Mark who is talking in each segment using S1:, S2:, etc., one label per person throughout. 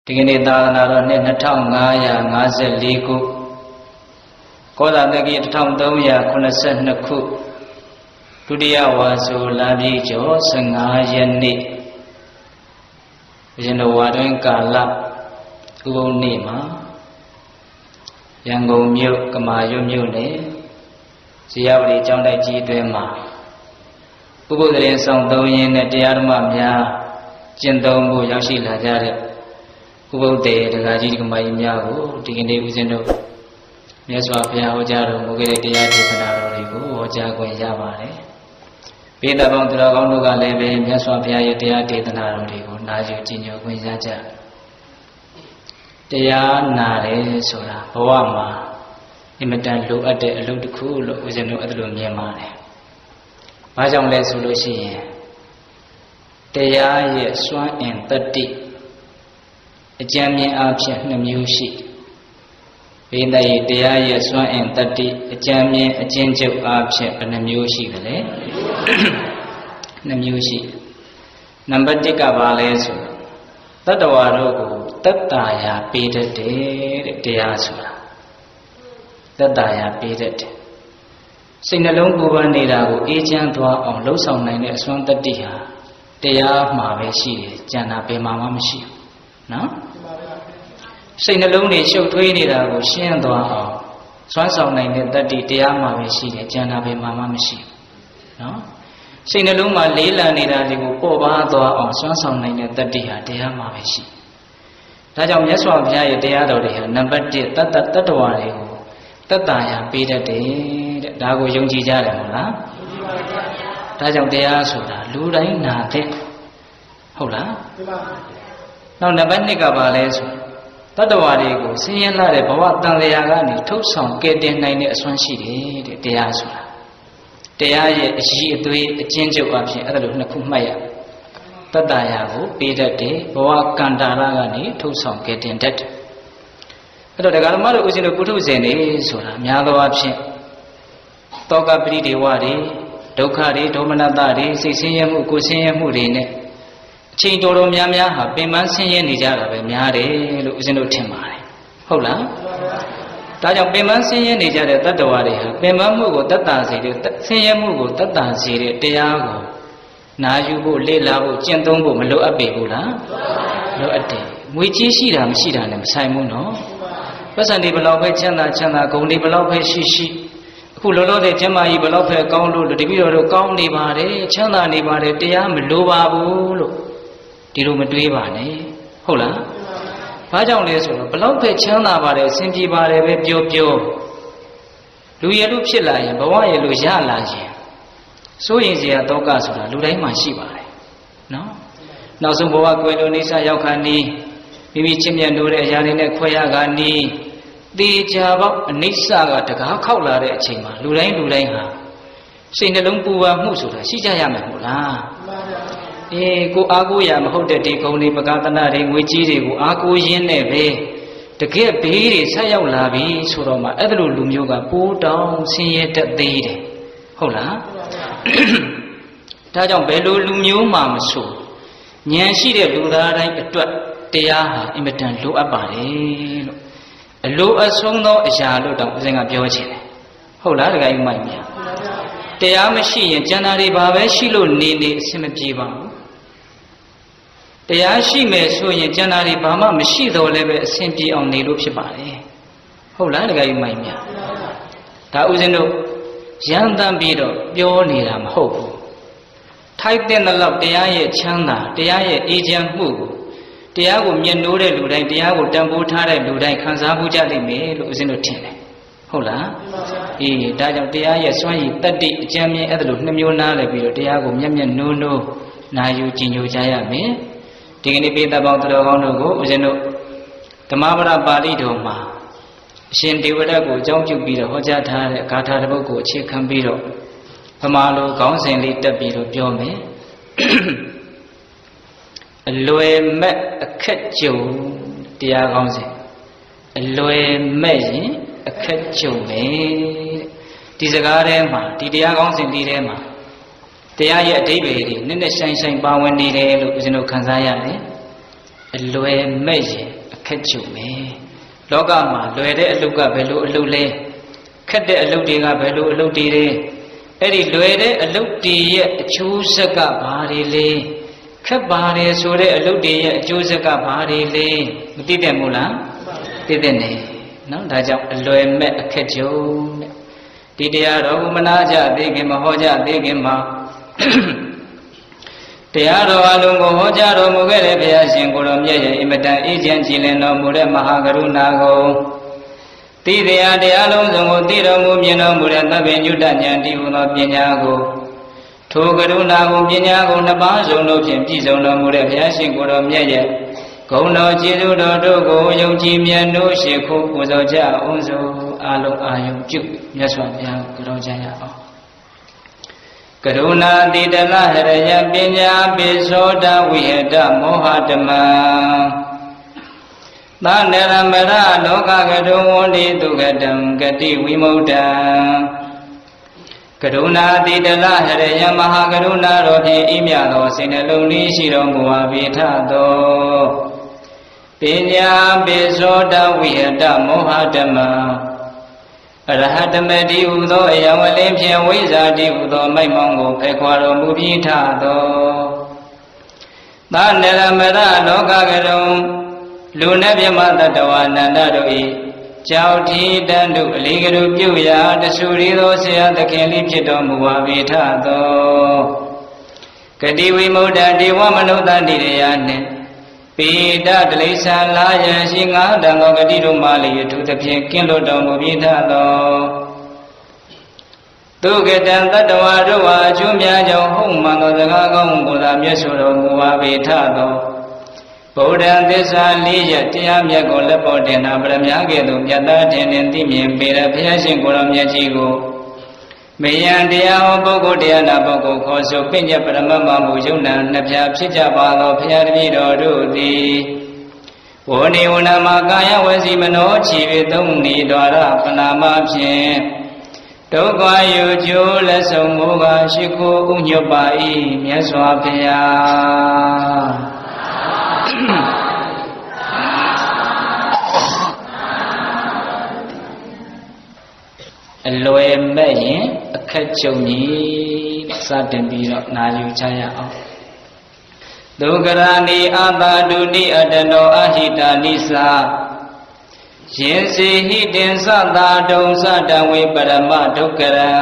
S1: ဒီကနေ့သာသနာတော်နှစ်2554ခုကောဇာတက္ကီ1382ခုဒုတိယဝါဆိုလပြည့်ကျော်15ရက်နေ့ရှင်တော်ဝါတွင်ကာလဥပုံနေ့မှာရန်ကုန်မြို့ကမာရွတ်မြို့နယ်ဇေယျဝတီကျောင်းတိုက်ကြီးအတွင်းမှာဥပုသ်တရင်ဆောင်သုံးရင်းနဲ့တရားဓမ္မများကျင့်သုံးဖို့ရောက်ရှိလာကြတဲ့ဥပုသ်တေဒကာကြီးဒကာမကြီးများကိုဒီကနေ့ဦးဇင်းတို့မြတ်စွာဘုရားဟောကြားတော်မူခဲ့တဲ့တရားဒေသနာတော်တွေကိုဟောကြားခွင့်ရပါတယ်။ပိဋကပေါင်းသူတော်ကောင်းတို့ကလည်းပဲမြတ်စွာဘုရားရဲ့တရားဒေသနာတော်တွေကိုနာယူကြည်ညိုခွင့်ရကြ။တရားနာတယ်ဆိုတာဘဝမှာအင်မတန်လိုအပ်တဲ့အလုပ်တစ်ခုလို့ဦးဇင်းတို့အဲ့လိုမြင်ပါတယ်။ဘာကြောင့်လဲဆိုလို့ရှိရင်တရားရဲ့စွမ်းအင်တတ္တိအကျဉ်းမြင်အားဖြင့်2မျိုးရှိဘိသိက်တရားရဲ့စွမ်းအင်တတ္တိအကျဉ်းမြင်အကျဉ်းချုပ်အားဖြင့်ဘယ်နှမျိုးရှိသလဲ2မျိုးရှိနံပါတ်1ကဘာလဲဆိုတတ္တဝါတို့ကိုတတ္တာယာပေးတတ်တယ်တဲ့တရားဆိုတာတတ္တာယာပေးတတ်တယ်စိတ်နှလုံးပူပန်နေတာကိုအေးချမ်းသွားအောင်လှုပ်ဆောင်နိုင်တဲ့အစွမ်းတတ္တိဟာတရားမှာပဲရှိတယ်ကျန်တာဘယ်မှာမှမရှိဘူးနော်စိတ်နှလုံးတွေရှုပ်ထွေးနေတာကိုရှင်းသွားအောင်စွမ်းဆောင်နိုင်တဲ့တတ္တိတရားမှာပဲရှိတယ်ကျန်တာဘယ်မှာမှမရှိဘူးနော်စိတ်နှလုံးမှာလေးလံနေတာတွေကိုပေါ်ပါသွားအောင်စွမ်းဆောင်နိုင်တဲ့တတ္တိဟာတရားမှာပဲရှိဒါကြောင့်မြတ်စွာဘုရားရဲ့တရားတော်တွေဟာနံပါတ်1တတ္တဝါတွေကိုတတ္တာယာပေးတတ်တယ်တဲ့ဒါကိုယုံကြည်ကြတယ်မဟုတ်လားဒါကြောင့်တရားဆိုတာလူတိုင်းနာတဲ့ဟုတ်လားနောက်နံပါတ်2ကဘာလဲဆိုတတ္တဝါတွေကိုဆင်းရဲလာတဲ့ဘဝတန်လျာကနေထုတ်ဆောင်ကယ်တင်နိုင်တဲ့အစွမ်းရှိတယ်တဲ့တရားဆိုတာတရားရဲ့အရှိအသွေးအကျဉ်းချုပ်အဖြစ်အဲ့ဒါလို2ခုမှတ်ရတတ္တယာကိုပေးတတ်တယ်ဘဝကန္တာရကနေထုတ်ဆောင်ကယ်တင်တတ်တယ်အဲ့တော့ဒကာဓမ္မတို့ဦးဇင်းတို့ပုထုဇဉ်တွေဆိုတာများသောအားဖြင့်တောကပရိဒေဝတွေဒုက္ခတွေဒေါမနတတွေစိတ်ဆင်းရဲမှုကိုယ်ဆင်းရဲမှုတွေနဲ့အချိန်တော်တော်များများဟာပင်ပန်းဆင်းရဲနေကြတာပဲများတယ်လို့ဦးဇင်းတို့ထင်ပါတယ်ဟုတ်လားဒါကြောင့်ပင်ပန်းဆင်းရဲနေကြတဲ့တတ္တဝါတွေဟာပင်ပန်းမှုကိုတတ်တာစေတဲ့ဆင်းရဲမှုကိုတတ်တာစေတဲ့တရားကိုနာယူဖို့လေ့လာဖို့ကျင့်သုံးဖို့မလိုအပ်ပေဘူးလားလိုအပ်တယ်ငွေကြီးရှိတာမရှိတာနဲ့မဆိုင်ဘူးနော်ပတ်စံဒီဘလောက်ပဲချမ်းသာဂုဏ်ဒီဘလောက်ပဲရှိအခုလောလောဆယ်ကျမ်းမာကြီးဘလောက်ပဲကောင်းလို့တပည့်တော်တို့ကောင်းနေပါတယ်ချမ်းသာနေပါတယ်တရားမလိုပါဘူးလို့ဒီလိုမတွေးပါနဲ့ဟုတ်လားဘာကြောင့်လဲဆိုတော့ဘလောက်ပဲချမ်းသာပါတယ်အဆင်ပြေပါတယ်ပဲပြောလူရလူဖြစ်လာရင်ဘဝရလူရလာရင်စိုးရင်စရာဒုက္ခဆိုတာလူတိုင်းမှာရှိပါတယ်နော်နောက်ဆုံးဘဝကွယ်လွန်နေစားရောက်ခါနီးမိမိချစ်မြတ်လို့တဲ့အရာတွေနဲ့ခွဲရခါနီးတေချာပေါက်အနိစ္စကတကားခောက်လာတဲ့အချိန်မှာလူတိုင်းဟာစိတ်နှလုံးပူပန်မှုဆိုတာရှိကြရမှာမဟုတ်လားကိုအားကိုးရမဟုတ်တဲ့ဒီကုံတွေပကသနာတွေငွေကြီးတွေကိုအားကိုးရင်းနဲ့ပဲတကယ်ဘေးတွေဆက်ရောက်လာပြီဆိုတော့မှအဲ့ဒါလိုလူမျိုးကပိုးတောင်ဆင်းရဲတတ်သေးတယ်ဟုတ်လားဒါကြောင့်ဘယ်လိုလူမျိုးမှမဆိုဉာဏ်ရှိတဲ့လူသားတိုင်းအတွက်တရားဟာအင်မတန်လိုအပ်ပါတယ်လို့အလိုအဆုံးသောအရာလို့တောင်ဦးဇင်းကပြောချင်တယ်ဟုတ်လားတကယ်မိုက်များတရားမရှိရင်ကျန်တာတွေဘာပဲရှိလို့နေအဆင်မပြေပါဘူးတရားရှိမယ်ဆိုရင်ကျန်တာတွေဘာမှမရှိတော့လည်းပဲအဆင်ပြေအောင်နေလို့ဖြစ်ပါတယ်ဟုတ်လားတကယ်မိုက်များဒါဦးဇင်းတို့ရန်တမ်းပြီးတော့ပြောနေတာမဟုတ်ဘူးထိုက်တဲ့လောက်တရားရဲ့ချမ်းသာတရားရဲ့အေးချမ်းမှုကိုတရားကိုမြင်နိုးတဲ့လူတိုင်းတရားကိုတန်ဖိုးထားတဲ့လူတိုင်းခံစားမှုကြလိမ့်မယ်လို့ဦးဇင်းတို့ထင်တယ်ဟုတ်လားဒါကြောင့်တရားရဲ့စွမ်းရည်တတ္တိအကျဉ်းမြင်အဲ့ဒါလို2မျိုးနားလည်ပြီးတော့တရားကိုမျက်နိုးနာယူကြည်ညိုကြရမယ်ဒီကနေ့ပိဋကပေါင်းသူတော်ကောင်းတို့ကိုဦးဇင်းတို့ဓမ္မပဒပါဠိတော်မှာအရှင်ဒေဝရတ်ကိုအကြောင်းပြုပြီးတော့ဟောကြားထားတဲ့ဂါထာတစ်ပုဒ်ကိုအခြေခံပြီးတော့ဗမာလိုခေါင်းစဉ်လေးတက်ပြီးတော့ပြောမယ်အလွယ်မဲ့အခက်ကြုံတရားကောင်းစဉ်အလွယ်မဲ့ရင်အခက်ကြုံမယ်ဒီစကားထဲမှာဒီတရားကောင်းစဉ်ဒီထဲမှာတရားရဲ့အဓိပ္ပာယ်တွေနည်းနည်းဆိုင်ပါဝင်နေတယ်လို့ဦးဇင်းတို့ခန်းစားရတယ် luê mê gì khét chủ mê đó cả mà luê đấy lúc cả về lúc lê khét đấy lúc đi cả về lúc đi đấy ấy đi luê đấy lúc đi chú sẽ cả bà đi lê khét bà đi số đấy lúc đi chú sẽ cả bà đi lê một tí tiền mù lắm tí tiền này nó đã chọn luê mẹ khét chủ đi đi đó cũng mà na cha đi cái mà họ cha đi cái màတရားတော်အလုံးကိုဟောကြားတော်မူခဲ့တဲ့ဘုရားရှင်ကိုယ်တော်မြတ်ရဲ့အင်မတန်အေးချမ်းကြည်လင်တော်မူတဲ့မဟာကရုဏာကိုသိတရားလုံးစုံကိုသိတော်မူမြင်တော်မူတဲ့သဗ္ဗညုတဉာဏ်တည်ဟူသောပညာကိုထိုကရုဏာကိုပညာကိုနှစ်ပါးစုံတို့ဖြင့်ပြည့်စုံတော်မူတဲ့ဘုရားရှင်ကိုယ်တော်မြတ်ရဲ့ဂုဏ်တော်ကျေးဇူးတော်တို့ကိုယုံကြည်မြတ်လို့ရှိခိုးပူဇော်ကြအောင်စို့အလုံးအာယုံပြုမြတ်စွာဘုရားကိုကြောကြရအောင်ကရုဏာတိတလဟရယပညာပိသောတဝိဟတမောဟဓမ္မသနရမရလောကကတုံဝန္တိတုကတံဂတိဝိမုဒ္ဒံကရုဏာတိတလဟရယမဟာကရုဏာတော်ဖြင့်ဤမြသောစိတ်နှလုံးလေးရှိတော်မူပါပေထသောပညာပိသောတဝိဟတမောဟဓမ္မအရဟတမတိဟုသောအယံဝလင်းဖြင့်ဝိဇာတိဟုသောမိုက်မောင်းကိုဖယ်ခွာတော်မူပြီးထသောသာနရမရလောကကရုံလူနှင့်မြမတတဝါနန္ဒတို့၏ကြောက်ထီတန်တို့အလေးကလူပြုရာတဆူရီသောဆရာသခင်လေးဖြစ်တော်မူပါပေထသောဂတိဝိမုဒ္ဒဒေဝမနုဿတိရယနှင့်ပေဒတလိษံလာယံရှိငါတံသောဂတိတို့မှလည်းအထူးသဖြင့်ကင်းလွတ်တော်မူပြီးသောသူကတံတတ္တဝါတို့ဟာအကျိုးများကြောင့်ဟုတ်မှန်သောစကားကောင်းကိုသာမြတ်စွာတော်မူပါပေထသောဗုဒ္ဓံသစ္စာလေးရတရားမြတ်ကိုလက်ပေါ်တင်တာပရမညာကဲ့သို့မြတ်သားထင်ထင်သိမြင်ပေတဲ့ဘုရားရှင်ကိုယ်တော်မြတ်ကြီးကိုမေယံတရားဟောပုဂ္ဂိုလ်တရားနာပုဂ္ဂိုလ်ခေါ်ဆိုပညတ်ပရမတ်မမူယုံနာနှစ်ဖြာဖြစ်ကြပါသောဘုရားတပည့်တော်တို့သည်ဝဏိဝဏမကာယဝစီမနောခြေ၍သုံးနေတော်ရပနာမဖြင့်ဒုက္ခယူကျိုးလက်ဆုံးမူကားရှိခိုးဥညွတ်ပါ၏မြတ်စွာဘုရားအလွယ်မဲ့ရင်အခက်ကြုံကြီးစတင်ပြီးတော့နာယူကြရအောင်ဒုက္ခရာနိအတာဒုတိအတနောအဟိတာနိသာရင်စီဟိတင်သတာဒုံသတဝေပရမဒုက္ခရံ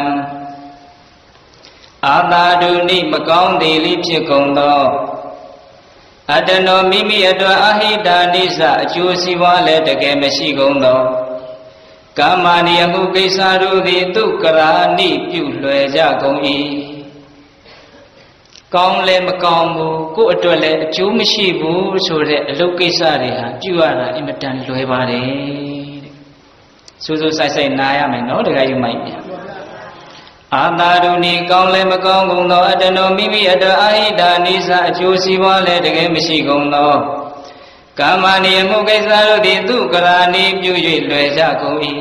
S1: အာတာဒုနိမကောင်းသေးလိဖြစ်ကုန်သောအတနောမိမိအတွက်အဟိတာနိသာအကျိုးစီးပွားလည်းတကယ်မရှိကုန်သောကာမဏိယမှုကိစ္စတို့သည်သူကရာနိပြုလွယ်ကြကုန်၏ကောင်းလည်းမကောင်းဘူးကိုယ့်အတွက်လည်းအကျိုးမရှိဘူးဆိုတဲ့အလုပ်ကိစ္စတွေဟာပြုရတာအင်မတန်လွယ်ပါတယ်တဲ့စူးစူးဆိုင်ဆိုင်နားရမယ်နော်တခါယူမိုက်ပြန်အာတာရုဏီကောင်းလည်းမကောင်းကုန်သောအတ္တနောမိမိအတွက်အာဟိတာနိစ္စအကျိုးစီးပွားလည်းတကယ်မရှိကုန်သောကာမဏိယမှုကိစ္စတို့သည်သူကရာနိပြု၍လွယ်ကြကုန်၏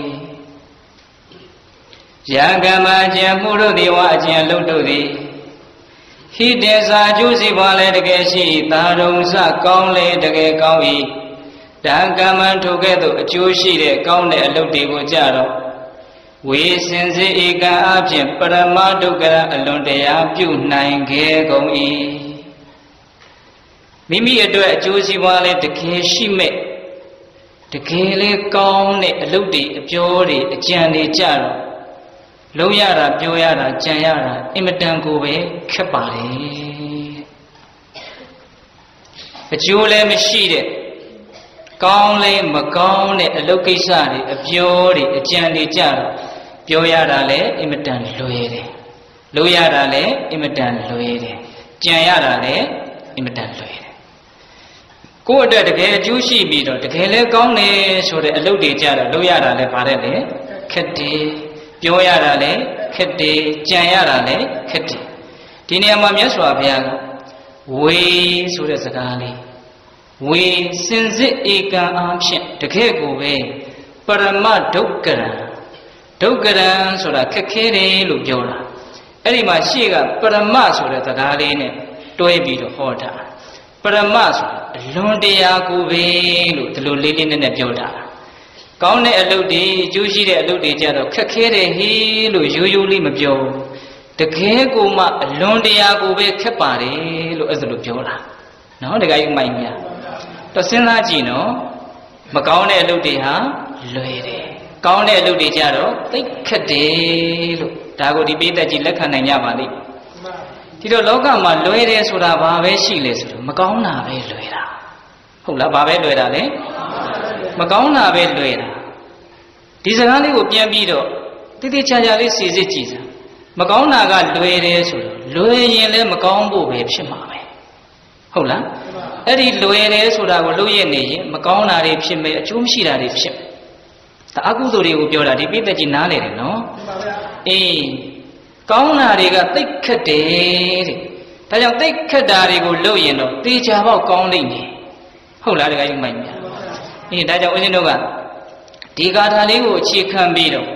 S1: ယံကမ္မအကျင့်မှုတို့သည်ဝါအကျင့်အလုပ်တို့သည်ဟိတေသာအကျိုးစီးပွားလည်းတကယ်ရှိသာရုံစကောင်းလည်းတကယ်ကောင်း၏တံကမ္မထိုကဲ့သို့အကျိုးရှိတဲ့ကောင်းတဲ့အလုပ်တွေကိုကြတော့ဝေစင်စေဧကံအဖြစ်ပရမဒုက္ခရအလွန်တရာပြုနိုင်ခဲ့ကုန်၏မိမိအတွက်အကျိုးစီးပွားလည်းတကယ်ရှိမဲ့တကယ်လည်းကောင်းတဲ့အလုပ်တွေအပြောတွေအကြံတွေကြတော့လုံးရတာပြောရတာကြံရတာအင်မတန်ကိုပဲခက်ပါလေအကျိုးလည်းမရှိတဲ့ကောင်းလည်းမကောင်းတဲ့အလုပ်ကိစ္စတွေအပြောတွေအကြံတွေကြတော့ပြောရတာလည်းအင်မတန်လွယ်တယ်လုပ်ရတာလည်းအင်မတန်လွယ်တယ်ကြံရတာလည်းအင်မတန်လွယ်တယ်ကိုယ့်အတွက်တကယ်အကျိုးရှိပြီးတော့တကယ်လည်းကောင်းတယ်ဆိုတဲ့အလုပ်တွေကြတော့လုပ်ရတာလည်းဗါတဲ့လေခက်တယ်ပြောရတာလည်းခက်တယ်ကြံရတာလည်းခက်တယ်ဒီနေရာမှာမြတ်စွာဘုရားကဝေဆိုတဲ့စကားလေးဝေစင်စစ်ဧကံအားဖြင့်တကယ်ကိုပဲပရမဒုက္ခရံဒုက္ခရံဆိုတာခက်ခဲတယ်လို့ပြောတာအဲ့ဒီမှာရှေ့ကပရမဆိုတဲ့စကားလေးနဲ့တွဲပြီးတော့ဟောတာပ Paramas, Lundia Gube, the Lulin and the Yoda. Gone a ludi, usually a ludi jado, Kakere, he, usually Mabio. The Keguma, Lundia Gube Capari, as the Lubiola. No, the guy in my mia. The Senagino, Macone Ludia, Lady. Gone a ludi jado, they Cade, Dago debate that you look on the Yavali. Tito Loga, my lawyer, so that Bave Shiles, Macona, Veluera. Hula Bave Luera, eh? Macona, Veluera. Disarani would be a beetle. Did the Chajalis is it Jesus? Macona got Lueres, Luere Macombo, Shimame. Hula? Eddie Lueres would have Luene, Macona, Ripshim, Chumshira Ripshim. The Agudori would be able to repeat the Ginale, no? Eh. Kauna riga tikkade. Tajang tikkadari go lo yin do ti cha baw kaung lai ne. Hout la daga ying mai mya. Da jaw usin do ga di gatha le ko achi khan pi do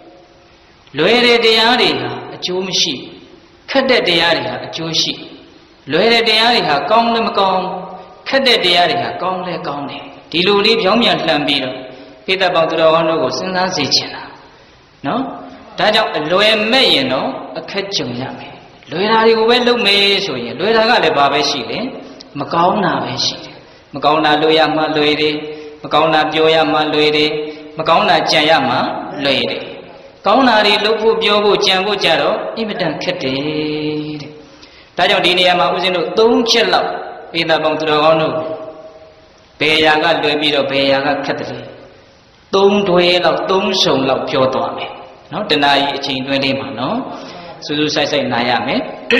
S1: lwe de taya de ha acho mashi, khat de taya de ha acho shi. Lwe de taya de ha kaung le ma kaung, khat de taya de ha kaung le kaung ne. Di lo le phyaung myan hlan pi do Pe ta paung tu daw hon do ko sin san se chin la. No? Da jaw lwe met yin do akhat chung ya me. Lwe da ri ko be lou me so yin lwe da ka le ba be shi le ma kaung na be shi de. Ma kaung na lwe ya ma lwe de, ma kaung na pyo ya ma lwe de, ma kaung na chan ya ma lwe de. Kaung na ri lou pho pyo pho chan pho ja do imatan khat de. Da jaw di neya ma usin do 3 chet law Pe ta paung tu daw hon do be ya ka lwe pi do be ya ka khat de. 3 dwe law 3 song law pyo twa me. No, Tanayi a chain 20 man, no? Suzu Sai Nayame.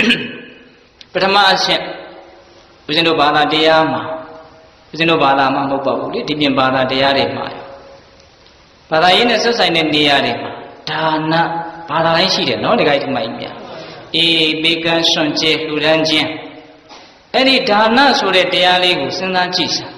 S1: Pratama Ashen Uzino Bala Diama Uzino Bala Mamopoli, Dibian Bala Diarema. Padayin is a sign in Diarema. Dana Bala Shi, no, the guy to my mia. A bacon sonche, Luranjian. Any Dana so that Dialego, Sena Chisa.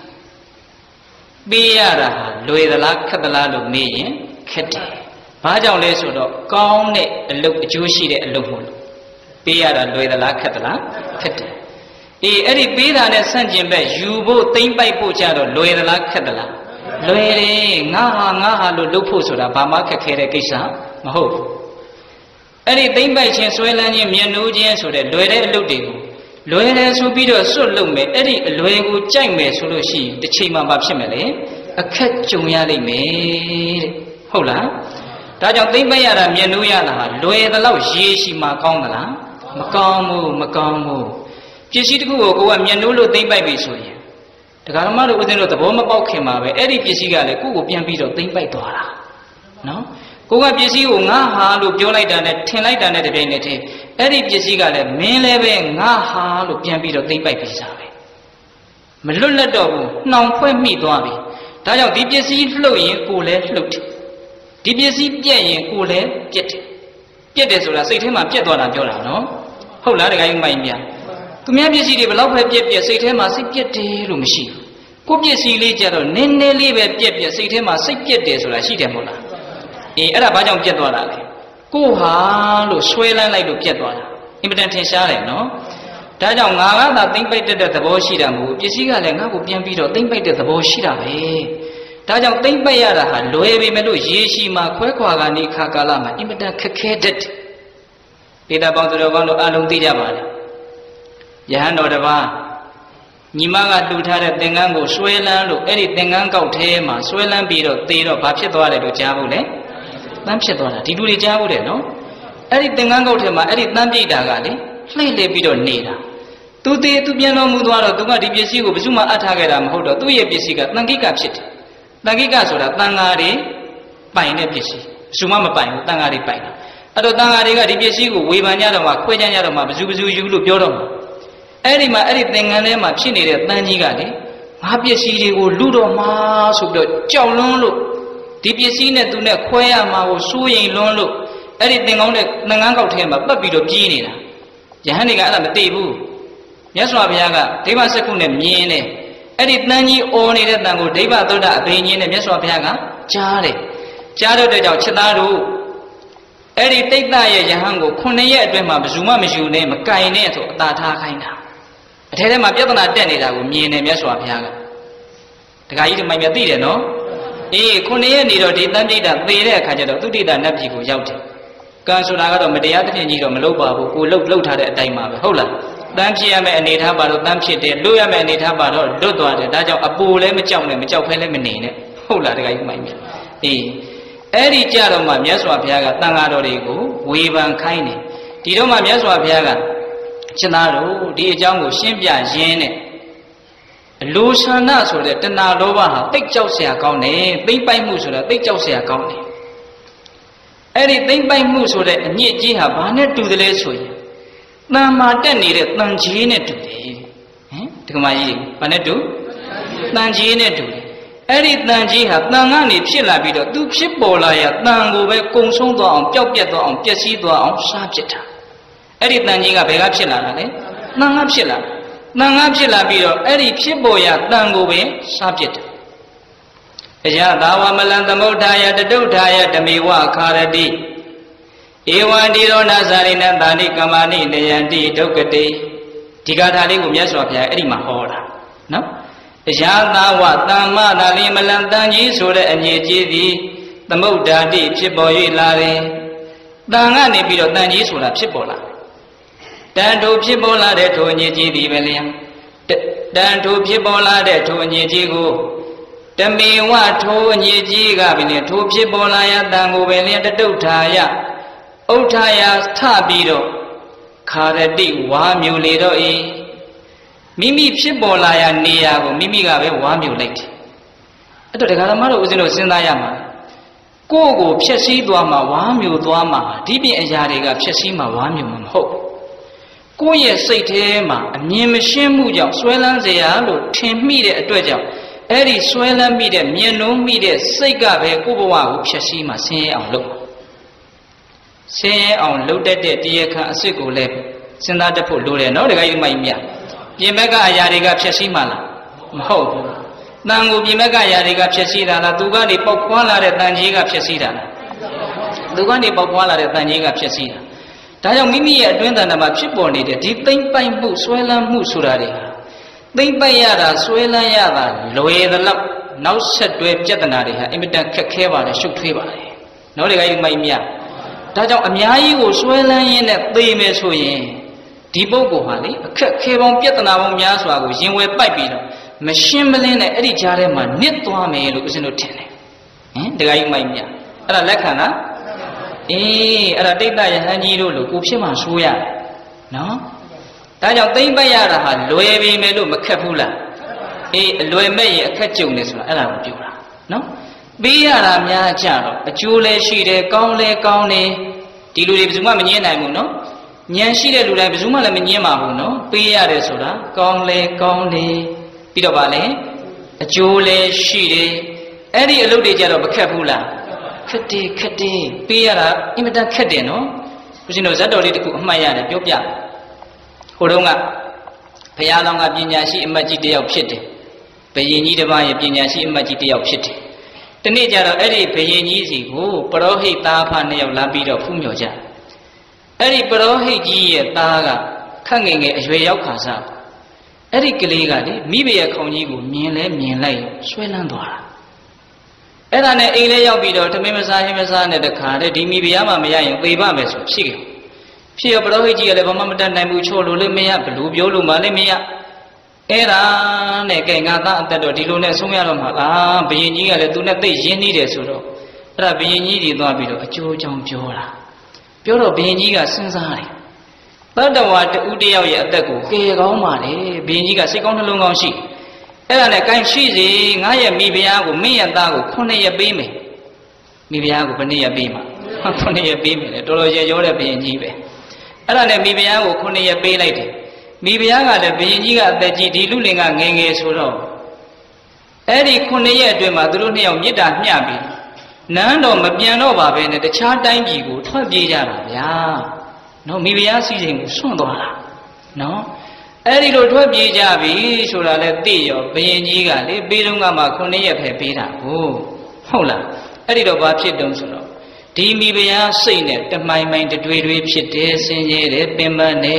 S1: Biara, Louis the Lac Catalado me, Ketty. ဘာကြောင့်လဲဆိုတော့ကောင်းတဲ့အလုပ်အကျိုးရှိတဲ့အလုပ်မို့လို့ပေးရတာလွယ်သလားခက်သလားခက်တယ်အေးအဲ့ဒီပေးတာနဲ့ဆန့်ကျင်ဘက်ယူဖို့သိမ့်ပိုက်ဖို့ကြတော့လွယ်သလားခက်သလားလွယ်တယ်ငါဟာလို့လုပ်ဖို့ဆိုတာဘာမှခက်ခဲတဲ့ကိစ္စမဟုတ်ဘူးအဲ့ဒီသိမ့်ပိုက်ခြင်းဆွဲလန်းခြင်းမျက်နှိုးခြင်းဆိုတဲ့လွယ်တဲ့အလုပ်တွေကိုလွယ်တယ်ဆိုပြီးတော့စွတ်လုပ်မယ်အဲ့ဒီအလွယ်ကိုကြိုက်မယ်ဆိုလို့ရှိရင်တစ်ချိန်မှမဖြစ်မယ်လေအခက်ကြုံရလိမ့်မယ်တဲ့ဟုတ်လားဒါကြောင့်သိမ့်ပိုက်ရတာမျက်နှိုးရတာဟာလွယ်သလောက်ရေရှိမှကောင်းသလားမကောင်းဘူးပစ္စည်းတစ်ခုကိုကိုကမျက်နှိုးလို့သိမ့်ပိုက်ပြီဆိုရင်တရားဓမ္မတို့ဦးဇင်းတို့သဘောမပေါက်ခင်မှာပဲအဲ့ဒီပစ္စည်းကလည်းကိုပြန်ပြီးတော့သိမ့်ပိုက်သွားတာနော်ကိုကပစ္စည်းကိုငါဟာလို့ပြောလိုက်တာနဲ့ထင်လိုက်တာနဲ့တပြိုင်နက်တည်းအဲ့ဒီပစ္စည်းကလည်းမင်းလည်းပဲငါဟာလို့ပြန်ပြီးတော့သိမ့်ပိုက်ပြီးစားပဲမလွတ်လပ်တော့ဘူးနှောင်ဖွဲ့မိသွားပြီဒါကြောင့်ဒီပစ္စည်းလှုပ်ရင်ကိုလည်းလှုပ်တယ်ဒီပစ္စည်းပြက်ရင်ကိုလည်းပြက်တယ်ပြက်တယ်ဆိုတာစိတ်ထဲမှာပြက်သွားတာပြောတာနော်ဟုတ်လားတခါကြီးမိုင်းများသူများပစ္စည်းတွေဘယ်လောက်ပဲပြက်စိတ်ထဲမှာစိတ်ပြက်တယ်လို့မရှိဘူးကိုပစ္စည်းလေးကြတော့နည်းနည်းလေးပဲပြက်စိတ်ထဲမှာစိတ်ပြက်တယ်ဆိုတာရှိတယ်မဟုတ်လားအေးအဲ့ဒါဘာကြောင့်ပြက်သွားတာလဲကိုဟာလို့ဆွဲလန်းလိုက်လို့ပြက်သွားတာအင်မတန်ထင်ရှားတယ်နော်ဒါကြောင့်ငါကသာသိမ့်ပိုက်တဲ့သဘောရှိတာမဟုတ်ဘူးပစ္စည်းကလည်းငါ့ကိုပြန်ပြီးတော့သိမ့်ပိုက်တဲ့သဘောရှိတာပဲဒါကြောင့်သိမ့်ပိုက်ရတာဟာလွယ်ပေမဲ့လို့ရေရှိမှခွဲခွာကနေခါကာလမှာအင်မတန်ခက်ခဲတတ်တယ်ပေတာပေါင်းသူတော်ကောင်းတို့အလုံးသိကြပါလေယဟန်တော်တစ်ပါးညီမကလှူထားတဲ့သင်္ကန်းကိုဆွဲလန်းလို့အဲ့ဒီသင်္ကန်းကောက်ထဲမှာဆွဲလန်းပြီးတော့သေတော့ဘာဖြစ်သွားတယ်လို့ကြားဖို့လဲတန်းဖြစ်သွားတာဒီလူတွေကြားဖို့တယ်နော်အဲ့ဒီသင်္ကန်းကောက်ထဲမှာအဲ့ဒီတန်းပြိတာကလေလှိမ့်လေပြီးတော့နေတာသူသေးသူပြန်တော်မူသွားတော့သူကဒီပစ္စည်းကိုဘယ်သူမှအပ်ထားခဲ့တာမဟုတ်တော့သူ့ရဲ့ပစ္စည်းကတန်ခိကဖြစ်တယ်တန်ခိကဆိုတာတန်ဃာတွေပိုင်တဲ့ပစ္စည်းဘယ်သူမှမပိုင်ဘူးတန်ဃာတွေပိုင်တာအဲ့တော့တန်ဃာတွေကဒီပစ္စည်းကိုဝေဖန်ကြတော့မှခွဲခြားကြတော့မှဘယ်သူယူလို့ပြောတော့မှအဲ့ဒီမှာအဲ့ဒီသင်္ကန်းထဲမှာဖြစ်နေတဲ့တန်ကြီးကလေငါပစ္စည်းတွေကိုလူတော်မှာဆိုပြီးတော့ကြောက်လွန်းလို့ဒီပစ္စည်းနဲ့သူနဲ့ခွဲရမှာကိုစိုးရိမ်လွန်းလို့အဲ့ဒီသင်္ကန်းနဲ့သင်္ကန်းကောက်ထဲမှာပတ်ပြီးတော့ပြေးနေတာယဟန်တွေကအဲ့ဒါမသိဘူးမြတ်စွာဘုရားကဒိဗ္ဗစက္ခုနဲ့မြင်တယ်အဲ့ဒီတန်ကြီးအော်နေတဲ့တန်ကိုဒိဗ္ဗသုဒ္ဓအဘိညာဉ်နဲ့မြတ်စွာဘုရားကကြားတယ်ကြားတော့တဲ့ကြောင့်ချက်သားတို့အဲ့ဒီတိတ်တရဲ့ယဟန်ကို9ရက်အတွင်းမှာဘယ်သူမှမယူနဲ့မကင်နဲ့ဆိုအသာထားခိုင်းတာအ thế mà biết là tên này là của miền này biết xóa phía cả cái gì thì mày biết gì đấy nó con này đi rồi thì tâm trí đã tê đấy khai cho tôi đi đã nấp gì của giao thế càng số nào đó mà để cái gì rồi mà lâu bảo cô lâu thà để tay mà không là tâm trí em anh ấy thà bảo rồi tâm trí để lui em anh ấy thà bảo rồi đốt toa để đã cho abu lấy mới chọc phải lấy mình nỉ đấy không là cái gì mày biết thì ấy đi cha rồi mà biết xóa phía cả tăng ở đó đi cô quy bằng khai này thì đó mà biết xóa phía cả chân nào đó đi trong của xem giả gì này lúa san na số đấy chân nào đó mà tích châu xẻ cao này tích bay mu số đấy tích châu xẻ cao này ấy đi tích bay mu số đấy nhị chi hả bán hết đủ đấy số na mà tên này đấy tăng chi này đủ đấy thì cái gì bán hết đủ tăng chi này đủ ấy đi tăng chi hả tăng anh này biết là bị đó tu biết bỏ lại à tăng của bé công sống đó ông giáo biết đó ông biết sĩ đó ông sao biết à ấy đi tăng chi cái bé cái biết là đấy tăng biết là năng biết là bị đó ấy đi biết bỏ ya tăng của bé sao biết bây giờ đào mà làm tầm ưu thaya đầu thaya đam mê wa khara đi ewan đi rồi na zari na tani kamani neyanti dokati thì cái thà đấy cũng nhớ số phải ấy đi mà họ là nó bây giờ đào wa tamma na li mà làm tăng gì số đấy anh nhớ gì đi tầm ưu thaya đi biết bỏ gì là đấy tăng anh này bị đó tăng gì số là biết bỏ là đàn thu biết bỏ là để thôi nhớ gì đi về liền đàn thu biết bỏ là để thôi nhớ gì cô đam mê wa thôi nhớ gì cả bên này thu biết bỏ là ya tăng cô bên này đầu thaya ưu thaya thà bị đó khara đi wa miu lì đó ý mimi biết bỏ là ya nia cô mimi cả về wa miu lấy đó để cái mà đâu xin đâu xin đại mà cô biết sĩ đó mà wa miu đó mà đi bên nhà đấy cả biết sĩ mà wa miu mà không cô ye say thế mà nhìn mà xem mu giáo xoay lăn gì à lo thêm mi đấy đôi giáo ấy đi xoay lăn mi đấy miền núi mi đấy say cả về cô bảo wa biết sĩ mà xem ông lúc xem ông lúc đấy thì cái sự cố lên xin ta được phụ lưu lên nó để cái gì mà vì mấy cái nhà đấy cái biết sĩ mà là không nàng cô vì mấy cái nhà đấy cái biết sĩ là tu cái đi bóc qua là để tăng gì cái biết sĩ là tu cái đi bóc qua là để tăng gì cái biết sĩ làဒါကြောင့်မိမိရဲ့အတွင်းတဏ္ဍာမှာဖြစ်ပေါ်နေတဲ့ဒီသိမ့်ပိုက်မှုဆွဲလန်းမှုဆိုတာတွေဟာသိမ့်ပိုက်ရတာဆွဲလန်းရတာလွယ်သလောက်နောက်ဆက်တွဲပြဿနာတွေဟာအင်မတန်ခက်ခဲပါတယ်ရှုပ်ထွေးပါတယ်နော်ဒီကိမိုက်မြတ်ဒါကြောင့်အများကြီးကိုဆွဲလန်းရင်းနဲ့သိမယ်ဆိုရင်ဒီပုဂ္ဂိုလ်ဟာလေအခက်ခဲပေါင်းပြဿနာပေါင်းများစွာကိုရင်ဝယ်ပိုက်ပြီးတော့မရှင်းမလင်းနဲ့အဲ့ဒီကြားထဲမှာနစ်သွားမယ်လို့ဦးဇင်းတို့ထင်တယ်ဒီကိမိုက်မြတ်အဲ့ဒါလက်ခံလားအဲ့ဒါတိတ်တယဟန်ကြီးတို့လို့ကိုဖြစ်မှဆိုးရနော်ဒါကြောင့်သိမ့်ပတ်ရတာဟာလွယ်ပြီမယ်လို့မခက်ဘူးလားအလွယ်မဲ့ရင်အခက်ကြုံနေဆိုတာအဲ့ဒါကိုပြောတာနော်ပေးရတာများကြတော့အကျိုးလည်းရှိတယ်ကောင်းလည်းကောင်းတယ်ဒီလူတွေဘယ်သူမှမငြင်းနိုင်ဘူးနော်ဉာဏ်ရှိတဲ့လူတိုင်းဘယ်သူမှလည်းမငြင်းပါဘူးနော်ပေးရတယ်ဆိုတာကောင်းလည်းကောင်းတယ်ပြီးတော့ဗာလဲအကျိုးလည်းရှိတယ်အဲ့ဒီအလုပ်တွေကြတော့မခက်ဘူးလားခက်တယ်ပေးရတာအင်မတန်ခက်တယ်နော်ဦးဇင်းတို့ဇတ်တော်လေးတစ်ခုအမှတ်ရတယ်ပြောပြဟိုတုန်းကဘုရားလောင်းကပညာရှိအမတ်ကြီးတစ်ယောက်ဖြစ်တယ်ဘယင်ကြီးတစ်ပါးရဲ့ပညာရှိအမတ်ကြီးတစ်ယောက်ဖြစ်တယ်ဒီနေ့ကျတော့အဲ့ဒီဘယင်ကြီးစီကိုပရောဟိတ်သားဖနှစ်ယောက်လာပြီးတော့ဖူးမြော်ကြအဲ့ဒီပရောဟိတ်ကြီးရဲ့သားကခက်ငယ်ငယ်အရွယ်ရောက်ခါစားအဲ့ဒီကလေးကလေမိဘရဲ့ခေါင်းကြီးကိုမြင်လိုက်ဆွဲလန်းသွားတာအဲ့ဒါနဲ့အိမ်လေးရောက်ပြီးတော့သမင်းမစားဟင်းမစားနဲ့တခါတည်းဒီမိဖုရားမှမရရင်သေပါမယ်ဆိုဖြစ်ရပရောဟိတ်ကြီးကလည်းဘာမှမတတ်နိုင်ဘူးချို့လို့လည်းမရဘလူပြောလို့မှလည်းမရအဲ့ဒါနဲ့ကဲငါသားအသက်တော့ဒီလိုနဲ့ဆုံးရတော့မှာလားဘယင်ကြီးကလည်းသူနဲ့သိရင်းနှီးတယ်ဆိုတော့အဲ့ဒါဘယင်ကြီးတွေသွားပြီးတော့အကျိုးကြောင့်ပြောတော့ဘယင်ကြီးကစဉ်းစားတယ်တတ္တဝါတူတယောက်ရဲ့အသက်ကိုကယ်ကောင်းပါလေဘယင်ကြီးကစိတ်ကောင်းနှလုံးကောင်းရှိအဲ့ဒါနဲ့ကိုင်းရှိစီငါရဲ့မိဖုရားကိုမင်းရဲ့သားကို9ရက်ပေးမယ်မိဖုရားကိုဘယ်နှစ်ရက်ပေးမှာ9ရက်ပေးမယ်လေတော်တော်ရရောတဲ့ဘယင်ကြီးပဲအဲ့ဒါနဲ့မိဖုရားကို9ရက်ပေးလိုက်တယ်မိဖုရားကလည်းဘယင်ကြီးကအသက်ကြီးဒီလူလင်ကငယ်ငယ်ဆိုတော့အဲ့ဒီ9ရက်အတွင်းမှာသူတို့နှစ်ယောက်မေတ္တာမျှပြီးနန်းတော်မပြန်တော့ပါပဲနဲ့တခြားတိုင်းပြည်ကိုထွက်ပြေးကြတာဗျာနော်မိဖုရားစီစဉ်ကိုဆွန့်သွားတာနော်အဲ့ဒီလိုထွက်ပြေးကြပြီဆိုတာလဲသိရောဘယင်ကြီးကလေပေးတော့ကမှ9ရက်ပဲပေးတာကိုဟုတ်လားအဲ့ဒီတော့ဘာဖြစ်တုံးဆိုတော့ဒီမိဖုရားစိတ်နဲ့တမိုင်မိုင်တွေဖြစ်တယ်ဆင်းရဲတယ်ပင်ပန်းတယ်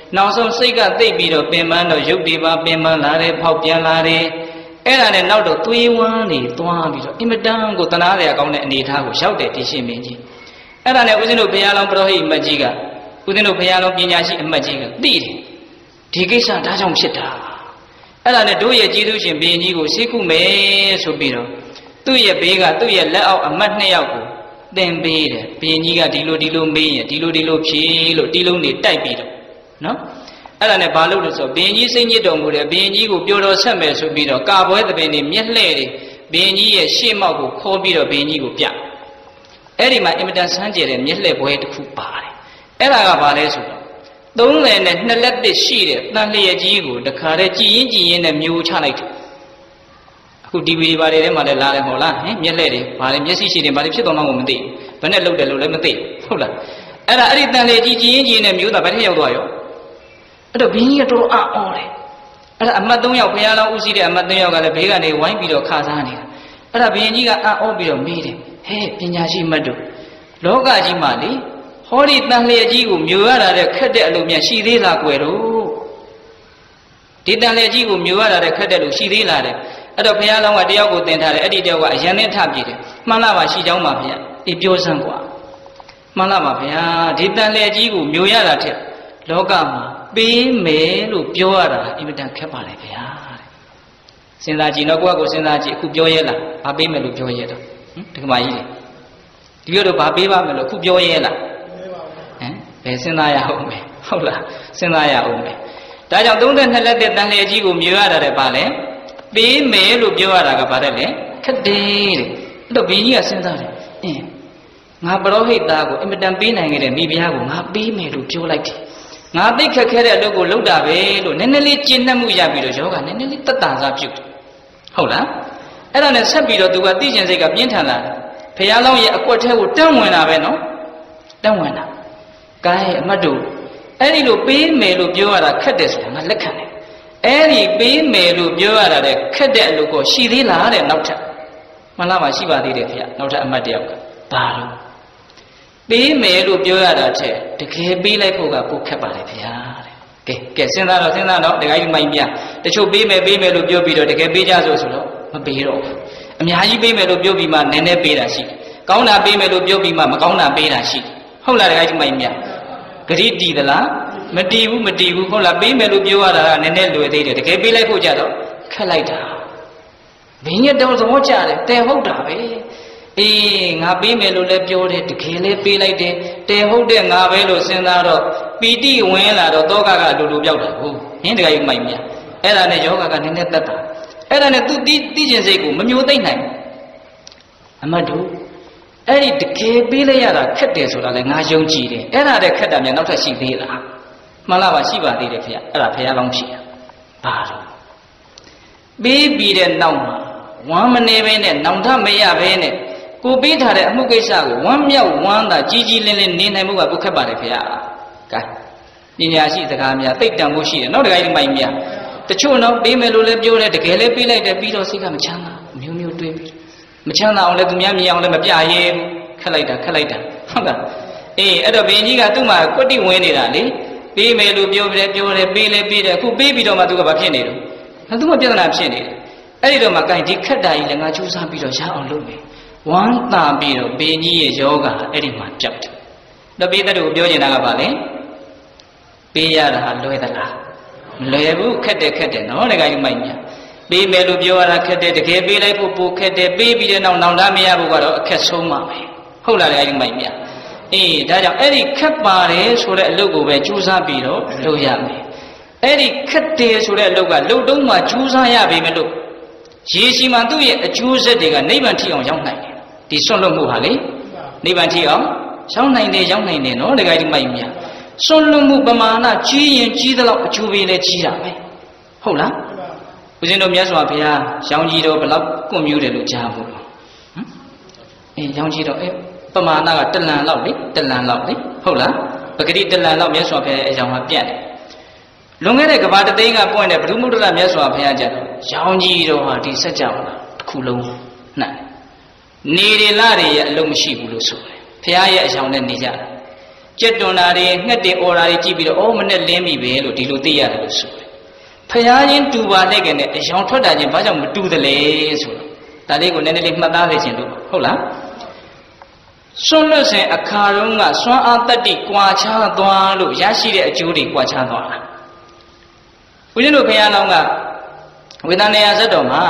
S1: နောက်ဆုံးစိတ်ကသိပ်ပြီးတော့ပင်ပန်းတော့ရုပ်တွေပါပင်ပန်းလာတယ်ဖောက်ပြန်လာတယ်အဲ့ဒါနဲ့နောက်တော့သွေးဝမ်းတွေသွားပြီးတော့အင်မတန်ကိုတနာရကောင်းတဲ့အနေအထားကိုရောက်တယ်တရှင်မင်းကြီးအဲ့ဒါနဲ့ဦးဇင်းတို့ဘုရားလောင်းပရောဟိတ်အမတ်ကြီးကဦးဇင်းတို့ဘုရားလောင်းပညာရှိအမတ်ကြီးကသိတယ်ဒီကိစ္စဒါကြောင့်ဖြစ်တာအဲ့ဒါနဲ့တို့ရဲ့ကျေးဇူးရှင်ဘုရင်ကြီးကိုရှိခုမယ်ဆိုပြီးတော့သူ့ရဲ့ဘေးကသူ့ရဲ့လက်အောက်အမတ်2ယောက်ကိုသင်ပေးတယ်ဘုရင်ကြီးကဒီလိုမေးရင်ဒီလိုဖြေလို့တီးလုံးတွေတိုက်ပြီးတော့နော်အဲ့ဒါနဲ့ဘာလို့လဲဆိုဘုရင်ကြီးစိတ်ညစ်တော်မူတယ်ဘုရင်ကြီးကိုပြောတော်ဆက်မယ်ဆိုပြီးတော့ကာပွဲသဘင်တွေမျက်လှဲ့တွေဘုရင်ကြီးရဲ့ရှေ့မောက်ကိုခေါ်ပြီးတော့ဘုရင်ကြီးကိုပြအဲ့ဒီမှာအင်မတန်ဆန်းကျယ်တဲ့မျက်လှဲ့ပွဲတစ်ခုပါတယ်အဲ့ဒါကဘာလဲဆိုတော့30နဲ့2လက်တစ်ရှိတဲ့တန်လျက်ကြီးကိုတခါတည်းကြည်ရင်နဲ့မျိုးချလိုက်တယ်အခု DVD ဘာတွေထဲမှာလည်းလာတယ်မဟုတ်လားဟင်မျက်လှဲ့တွေဘာတွေမျက်စိရှိတယ်ဘာတွေဖြစ်သွားမှကိုမသိဘူးဘယ်နဲ့လှုပ်တယ်လို့လည်းမသိဟုတ်လားအဲ့ဒီတန်လျက်ကြီးကြည်ရင်နဲ့မျိုးတာဘယ်ထက်ရောက်သွားရောအဲ့တော့ဘင်းကြီးကတော်တော်အော်တယ်အဲ့ဒါအမတ်3ယောက်ဘုရားလောင်းဦးစီးတဲ့အမတ်3ယောက်ကလည်းဘေးကနေဝိုင်းပြီးတော့ခါစားနေတာအဲ့ဒါဘင်းကြီးကအော်ပြီးတော့မေးတယ်ဟဲ့ပညာရှိမတ်တို့လောကကြီးမှာလေဟောဒီတန်လျက်ကြီးကိုမျိုးရတာတဲ့ခက်တဲ့အလုပ်များရှိသေးလားကွယ်တို့ဒီတန်လျက်ကြီးကိုမျိုးရတာတဲ့ခက်တဲ့လို့ရှိသေးလားတဲ့အဲ့တော့ဘုရားလောင်းကတယောက်ကိုသင်ထားတယ်အဲ့ဒီတယောက်ကအရန်နဲ့ထပြတယ်မှန်လားပါရှိကြောင်းပါဗျာအေးပြောစမ်းကွာမှန်လားပါဗျာဒီတန်လျက်ကြီးကိုမျိုးရတာတဲ့လောကမှာပေးမယ်လို့ပြောရတာအင်မတန်ခက်ပါလေဗျာတဲ့စဉ်းစားကြည့်တော့ကိုယ့်ကိုစဉ်းစားကြည့်အခုပြောရဲလားဘာပေးမယ်လို့ပြောရဲတော့ဒီကမာကြီးလေဒီလိုတော့ဘာပေးပါမယ်လို့အခုပြောရဲလားဘယ်စဉ်းစားရအောင်မယ်ဟုတ်လားစဉ်းစားရအောင်မယ်ဒါကြောင့်32လက်တဲ့တန်လျက်ကြီးကိုမြွေရတာတဲ့ဘာလဲပေးမယ်လို့ပြောရတာကဘာတဲ့လဲခက်တယ်တဲ့အဲ့တော့ဘင်းကြီးကစဉ်းစားတယ်ငါပရောဟိတ်သားကိုအင်မတန်ပေးနိုင်ခဲ့တဲ့မိဖုရားကိုငါပေးမယ်လို့ပြောလိုက်တယ်ငါသိခက်ခဲတဲ့အလုပ်ကိုလုပ်တာပဲလို့နည်းနည်းလေးကျင့်နှံ့မှုရပြီးတော့ယောဂနည်းနည်းလေးတက်တာစားပြုတ်ဟုတ်လားအဲ့ဒါနဲ့ဆက်ပြီးတော့သူကသိကျင်စိတ်ကပြင်းထန်လာတယ်ဘုရားလောင်းရဲ့အကွက်ထဲကိုတန်းဝင်လာပဲနော်တန်းဝင်လာကဲအမတ်တို့အဲ့ဒီလိုပေးမယ်လို့ပြောရတာခက်တယ်ဆိုတာငါလက်ခံတယ်အဲ့ဒီပေးမယ်လို့ပြောရတာတဲ့ခက်တဲ့အလုပ်ကိုရှိသေးလားတဲ့နောက်ထပ်မှန်လားပါရှိပါသေးတယ်ဖေ။နောက်ထပ်အမတ်တယောက်ကဘာလို့ပေးမယ်လို့ပြောရတာတဲ့တကယ်ပေးလိုက်ဖို့ကပိုခက်ပါလေဖေ။တဲ့ကဲစဉ်းစားတော့တခါကြီးမိုင်းပြတချို့ပေးမယ်လို့ပြောပြီးတော့တကယ်ပေးကြဆိုတော့မပေးတော့ဘူးအများကြီးပေးမယ်လို့ပြောပြီးမှနည်းနည်းပေးတာရှိတယ်ကောင်းတာပေးမယ်လို့ပြောပြီးမှမကောင်းတာပေးတာရှိတယ်ဟုတ်လားတခါကြီးမိုင်းပြဂရိတည်သလားမတည်ဘူးဟုတ်လားပေးမယ်လို့ပြောရတာကနည်းနည်းလွယ်သေးတယ်တကယ်ပေးလိုက်ဖို့ကြတော့ခက်လိုက်တာဘင်းရတော့သဘောကျတယ်တဲဟုတ်တာပဲအေးငါပေးမယ်လို့လည်းပြောတယ်တကယ်လည်းပေးလိုက်တယ်တဲဟုတ်တဲ့ငါပဲလို့စဉ်းစားတော့ပီတိဝင်လာတော့တောကကအလိုလိုပြောက်တာဟုတ်ဟင်းတကယ်ကြီးမိုက်မြအဲ့ဒါနဲ့ယောဂကနည်းနည်းတက်တာအဲ့ဒါနဲ့သူသိကျင်စိတ်ကိုမမျိုးသိမ့်နိုင်အမတ်တို့အဲ့ဒီတကယ်ပေးလိုက်ရတာခက်တယ်ဆိုတာလည်းငါယုံကြည်တယ်အဲ့ဒါတဲ့ခက်တာများနောက်ထပ်ရှိသေးလားမှန်လားပါရှိပါသေးတယ်ဖေ။အဲ့ဒါဖေကောင်းရှိတာဘာလို့ပေးပြီးတဲ့နောက်မှာဝမ်းမနေဘဲနဲ့နောင်တမရဘဲနဲ့ကိုပေးထားတဲ့အမှုကိစ္စကိုဝမ်းမြောက်ဝမ်းသာကြီးလင်းနေနိုင်မှုကပုခက်ပါတယ်ဖေ။ကဲပညာရှိစကားများသိတ္တံမှုရှိတယ်နောက်တခါကြီးမိုင်များတချို့တော့ပေးမယ်လို့လည်းပြောတယ်တကယ်လည်းပေးလိုက်တယ်ပြီးတော့စိတ်ကမချမ်းသာမျိုးတွေးပြီးမချမ်းသာအောင်လည်းသူများမြင်အောင်လည်းမပြရဲဘူးခက်လိုက်တာဟုတ်လားအေးအဲ့တော့ဘင်းကြီးကသူ့မှာကွတိဝင်နေတာလေပေးမယ်လို့ပြောတယ်ပေးတယ်အခုပေးပြီးတော့မှသူကဘာဖြစ်နေတော့သူ့မှာပြဿနာဖြစ်နေတယ်အဲ့ဒီတော့မှကိုင်ဒီခက်တာကြီးလည်းငါကြိုးစားပြီးတော့ရအောင်လုပ်မယ်ဝမ်းသာပြီးတော့ဘင်းကြီးရဲ့ယောဂအဲ့ဒီမှာကြောက်တယ်တော့ပေးတဲ့ကိုပြောနေတာကဘာလဲပေးရတာလွယ်သလားမလွယ်ဘူးခက်တယ်နော်တကယ်ကြီးမိုက်ညာပေးမယ်လို့ပြောရတာခက်တယ်တကယ်ပေးလိုက်ဖို့ပိုခက်တယ်ပေးပြီးတဲ့နောက်နောင်တမရဖို့ကတော့အခက်ဆုံးပါပဲဟုတ်လားတကယ်ကြီးမိုက်ညာအေးဒါကြောင့်အဲ့ဒီခက်ပါတယ်ဆိုတဲ့အလုပ်ကိုပဲကြိုးစားပြီးတော့လုပ်ရမယ်အဲ့ဒီခက်တယ်ဆိုတဲ့အလုပ်ကလုပ်တော့မှကြိုးစားရပြီမလို့ရေရှိမှသူ့ရဲ့အကျိုးဆက်တွေကနိဗ္ဗာန်ထိအောင်ရောက်နိုင်တယ်ဒီဆွန့်လွတ်မှုဟာလေနိဗ္ဗာန်ထိအောင်ရောက်နိုင်တယ်နော်တကယ်ကြီးမိုက်ညာဆွန့်လွတ်မှုပမာဏကြီးရင်ကြီးသလောက်အကျိုးပေးလဲကြီးတာပဲဟုတ်လားဦးဇင်းတို့မြတ်စွာဘုရားရောင်ကြီးတော်ဘယ်လောက်ကွန်မြူးတယ်လို့ကြားဘူးရောင်ကြီးတော်ပမာဏကတလန်လောက်လေဟုတ်လားပဂတိတလန်လောက်မြတ်စွာဘုရားရဲ့အကြောင်းကပြတ်တယ်လွန်ခဲ့တဲ့ကဘာတသိန်းကပွင့်တဲ့ဘုရုမုဒ္ဒလမြတ်စွာဘုရားကြတော့ရောင်ကြီးတော်ဟာဒီစัจ java တစ်ခုလုံးနှံ့နေရလတွေရဲ့အလုံးမရှိဘူးလို့ဆိုတယ်ဘုရားရဲ့အကြောင်းနဲ့နေကြတာ chết đồn là đi ngất đi ora đi chỉ bị đó mình nên lên bị về rồi đi lối tây rồi số phải nhớ những tu vào đây cái này trong thoát đại những phải trong tu thế này số ta đây còn nên lên mà ta về chuyện đó không lắm xuân lúc sen akha rong à xuân an tất đi qua cha toa lúc giá trị để chú đi qua cha toa bây giờ lúc phải nhớ lòng à người ta này rất đồ mà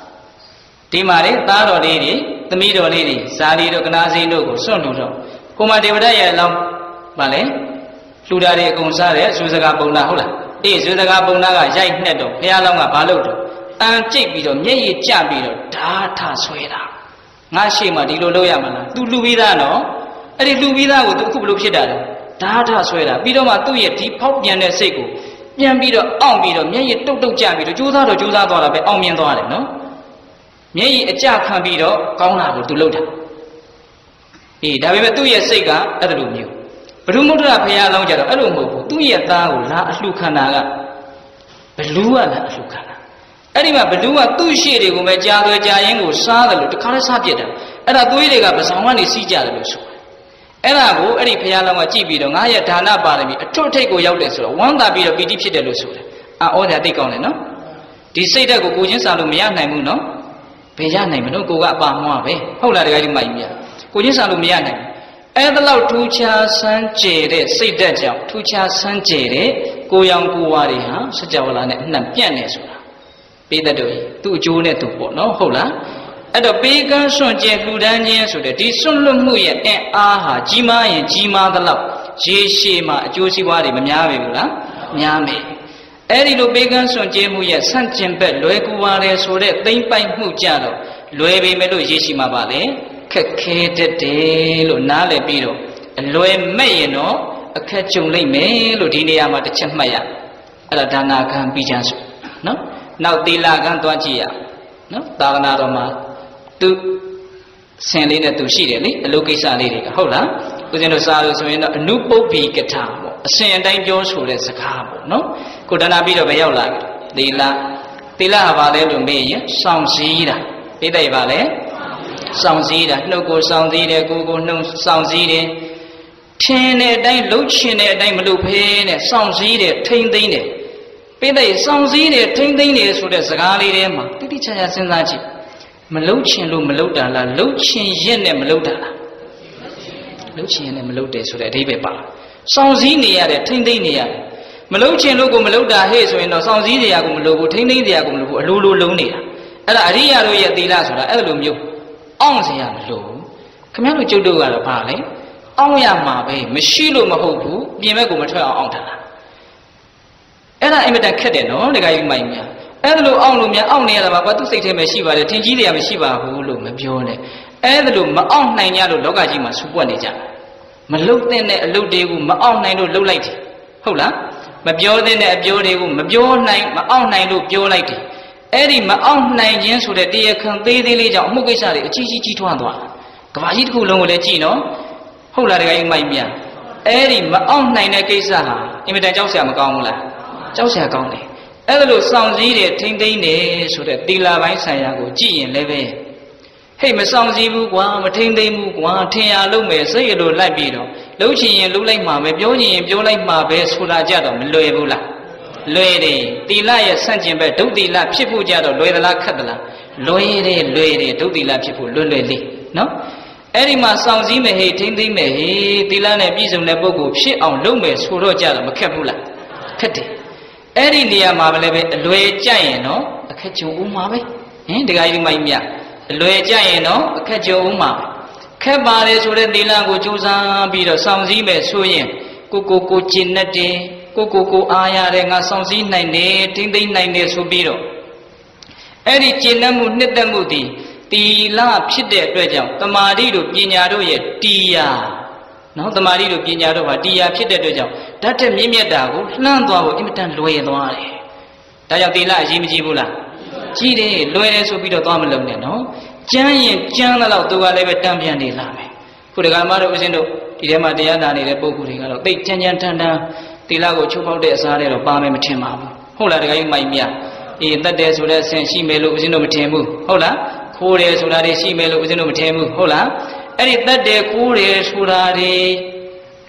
S1: đi mà đấy ta đồ đi tâm ý đồ đi sa đi đồ cái nào gì đồ cũng xuân đồ cô mà đi vào đây là lòng mà lấy lưu ra đi cùng sa đấy suy ra bông na không là đi suy ra bông na cái dây nét đồ phải nhớ lòng à ba lô đồ ăn chết bị đồ nhảy gì chạm bị đồ đã thà xoay ra ngã xe mà đi lô lô ya mà là tu lưu vi ra nó ấy đi lưu vi ra của tu không lưuဖြစ်တာđã thà xoay ra bị đồ mà tuရဲ့ဒီဖောက်ပြန်တဲ့စိတ်ကိုပြန်ပြီးတော့အောင့်ပြီးတော့မျက်ရည်တုတ်တုတ်ကြပြီးတော့ကြိုးစားသွားတာပဲအောင်မြင်သွားတယ်နော်မျက်ရည်အကြခံပြီးတော့ကောင်းတာကိုသူလုပ်တာအေးဒါပေမဲ့သူ့ရဲ့စိတ်ကအဲ့လိုမျိုးဘုရုမုဒ္ဒရာဘုရားလောင်းကြတော့အဲ့လိုမဟုတ်ဘူးသူ့ရဲ့သားကိုလာအလှခံတာကဘလူးကလာအလှခံတာအဲ့ဒီမှာဘလူးကသူ့ရှေ့တွေကိုပဲကြားသွဲကြားရင်းကိုစားတယ်လို့တခါလဲစားပြစ်တယ်အဲ့ဒါသွေးတွေကပစောင်ကနေစီးကြတယ်လို့ဆိုတယ်အဲ့ဒါကိုအဲ့ဒီဘုရားလောင်းကကြည့်ပြီးတော့ငါရဲ့ဒါနပါရမီအထွတ်ထိပ်ကိုရောက်တယ်ဆိုတော့ဝမ်းသာပြီးတော့ပီတိဖြစ်တယ်လို့ဆိုတယ်အော်ဒါသိကောင်းတယ်နော်ဒီစိတ်ဓာတ်ကိုကိုချင်းစာလို့မရနိုင်ဘူးနော်ဘယ်ရနိုင်မလို့ကိုကအပါမွားပဲဟုတ်လားတကယ်ကြီးမိုက်မြတ်ကိုချင်းစာလို့မရနိုင်ဘူးအဲ့ဒါလောက်ထူးခြားဆန်းကျယ်တဲ့စိတ်ဓာတ်ကြောင့်ထူးခြားဆန်းကျယ်တဲ့ကိုရောင်ကိုဝါတွေဟာစကြဝဠာနဲ့အနှံ့ပြန့်နေဆိုတာပေးတတ်တို့သူ့အကျိုးနဲ့သူပေါ့နော်ဟုတ်လားအဲ့တော့ပေးကမ်းစွန့်ကျဲလှူဒန်းခြင်းဆိုတဲ့ဒီစွန့်လွတ်မှုရဲ့အင်အားဟာကြီးမားရင်ကြီးမားသလောက်ရေရှည်မှာအကျိုးစီးပွားတွေမများပဲဘူးလားများမယ်အဲ့ဒီလိုပေးကမ်းစွန့်ကျဲမှုရဲ့ဆန့်ကျင်ဘက်လွယ်ကူပါတယ်ဆိုတဲ့သိမ့်ပိုက်မှုကြတော့လွယ်ပေမဲ့လို့ရေရှည်မှာပါလေခက်ခဲတတ်တယ်လို့နားလည်ပြီးတော့အလွယ်မဲ့ရင်တော့အခက်ကြုံလိမ့်မယ်လို့ဒီနေရာမှာတစ်ချက်မှတ်ရအဲ့ဒါဒါနာခံပြီးချမ်းဆိုနော်နောက်သီလခံသွားကြည့်ရနော်သာသနာတော်မှာသူဆင်လေးနဲ့သူရှိတယ်လေအလုပ်ကိစ္စလေးတွေကဟုတ်လားဦးဇင်းတို့စားလို့ဆိုရင်တော့အနုပုပ္ပိကထာပေါ့အစဉ်အတိုင်းပြောဆိုတဲ့စကားပေါ့နော်ကိုဒါနာပြီးတော့ပဲရောက်လာပြီသီလဟာဘာလဲလို့မေးရင်စောင့်စည်းတာပြည့်တယ်ပါလေစောင့်စည်းတာနှုတ်ကိုစောင့်စည်းတယ်ကိုယ်နှုတ်စောင့်စည်းတယ်ထင်းတဲ့အတိုင်းလှုပ်ချင်တဲ့အတိုင်းမလှုပ်ဖဲနဲ့စောင့်စည်းတယ်ထိမ့်သိမ့်တယ်ပြည့်တယ်စောင့်စည်းတယ်ထိမ့်သိမ့်တယ်ဆိုတဲ့စကားလေးထဲမှာတိတိကျကျစဉ်းစားကြည့်မလှုပ်ချင်လို့မလှုပ်တာလားလှုပ်ချင်ရက်နဲ့မလှုပ်တာလားလှုပ်ချင်ရက်နဲ့မလှုပ်တယ်ဆိုတဲ့အဓိပ္ပာယ်ပါစောင့်စည်းနေရတယ်ထိမ့်သိမ့်နေရတယ်မလှုပ်ချင်လို့ကိုမလှုပ်တာဟဲ့ဆိုရင်တော့စောင့်စည်းတရားကိုမလှုပ်ဘူးထိမ့်သိမ့်တရားကိုမလှုပ်ဘူးအလိုလိုလုံးနေတာအဲ့ဒါအရိယာတို့ရဲ့သီလဆိုတာအဲ့လိုမျိုးအောင့်စရာမလိုဘူးခင်ဗျားတို့ကျုပ်တို့ကတော့ဘာလဲအောင့်ရမှာပဲမရှိလို့မဟုတ်ဘူးပြင်ဘက်ကိုမထွက်အောင်အောင့်တာအဲ့ဒါအင်မတန်ခက်တယ်နော်တခါကြီးမိုင်များအဲ့ဒါလိုအောင့်လို့များအောင့်နေရတာပါသူစိတ်ထဲမှာရှိပါတယ်ထင်ကြီးတွေကမရှိပါဘူးလို့မပြောနဲ့အဲ့ဒါလိုမအောင့်နိုင်ကြလို့လောကကြီးမှာဆူပွက်နေကြမလှုပ်တဲ့အလုပ်တွေကိုမအောင့်နိုင်လို့လှုပ်လိုက်တယ်ဟုတ်လားမပြောတဲ့အပြောတွေကိုမပြောနိုင်မအောင့်နိုင်လို့ပြောလိုက်တယ်အဲ့ဒီမအောင့်နိုင်ခြင်းဆိုတဲ့တရားခံသေးသေးလေးကြောင့်အမှုကိစ္စတွေအကြီးကြီးထွားသွားကဘာကြီးတစ်ခုလုံးကိုလည်းကြည့်နော်ဟုတ်လားတကယ်မိုက်မြအဲ့ဒီမအောင့်နိုင်တဲ့ကိစ္စဟာအင်မတန်ကြောက်စရာမကောင်းဘူးလားကြောက်စရာကောင်းတယ်အဲ့ဒါလို့စောင့်စည်းတယ်ထိမ့်သိမ့်တယ်ဆိုတဲ့သီလပိုင်းဆိုင်ရာကိုကြည့်ရင်လည်းပဲဟဲ့မစောင့်စည်းဘူးကွာမထိမ့်သိမ့်ဘူးကွာထင်ရလို့မယ်စိတ်ရလို့လိုက်ပြီးတော့လှုပ်ချင်ရင်လှုပ်လိုက်မှာပဲပြောချင်ရင်ပြောလိုက်မှာပဲဆိုတာကြတော့မလွယ်ဘူးလားလွယ်တယ်သီလရဲ့ဆန့်ကျင်ဘက်ဒုသီလဖြစ်ဖို့ကြတော့လွယ်သလားခက်သလားလွယ်တယ်ဒုသီလဖြစ်ဖို့လွယ်လေးနော်အဲ့ဒီမှာစောင့်စည်းမယ်ဟေးထိမ့်သိမ့်မယ်ဟေးသီလနဲ့ပြည့်စုံတဲ့ပုဂ္ဂိုလ်ဖြစ်အောင်လုပ်မယ်ဆိုတော့ကြတော့မခက်ဘူးလားခက်တယ်အဲ့ဒီနေရာမှာပဲလည်းပဲအလွယ်ကြရင်နော်အခက်ကြုံဦးမှာပဲဟင်တခါကြီးမိုက်မြအလွယ်ကြရင်နော်အခက်ကြုံဦးမှာခက်ပါတယ်ဆိုတဲ့သီလကိုကြိုးစားပြီးတော့စောင့်စည်းမယ်ဆိုရင်ကိုကျင့်တတ်တယ်ကိုအားရတယ်ငါစောင့်စည်းနိုင်တယ်ထိမ့်သိမ့်နိုင်တယ်ဆိုပြီးတော့အဲ့ဒီကျင့်တတ်မှုနှစ်သက်မှုဒီသီလဖြစ်တဲ့အတွက်ကြောင့်တမာတိတို့ပညာတို့ရဲ့တရားနော်တမာတိတို့ပညာတို့ဟာတရားဖြစ်တဲ့အတွက်ကြောင့်ဓာတ်တဲ့မြင့်မြတ်တာကိုလှမ်းသွားဖို့အင်မတန်လွယ်သွားတယ်ဒါကြောင့်သီလအရေးမကြီးဘူးလားကြီးတယ်လွယ်တယ်ဆိုပြီးတော့သွားမလုံးနဲ့နော်ကျမ်းရင်ကျမ်းတော့သူကလည်းပဲတံပြန်နေလာမယ်ခုဒကာမတို့ဦးဇင်းတို့ဒီထဲမှာတရားနာနေတဲ့ပုဂ္ဂိုလ်တွေကတော့သိကြမ်းထန်သီလကိုချုပ်ပေါက်တဲ့အစားတွေတော့ပါမယ်မထင်ပါဘူးဟုတ်လားဒကာကြီးမိုက်မြအေးတတ်တယ်ဆိုတဲ့အဆင့်ရှိမယ်လို့ဦးဇင်းတို့မထင်ဘူးဟုတ်လားခိုးတယ်ဆိုတာတွေရှိမယ်လို့ဦးဇင်းတို့မထင်ဘူးဟုတ်လားအဲ့ဒီတတ်တယ်ခိုးတယ်ဆိုတာတွေ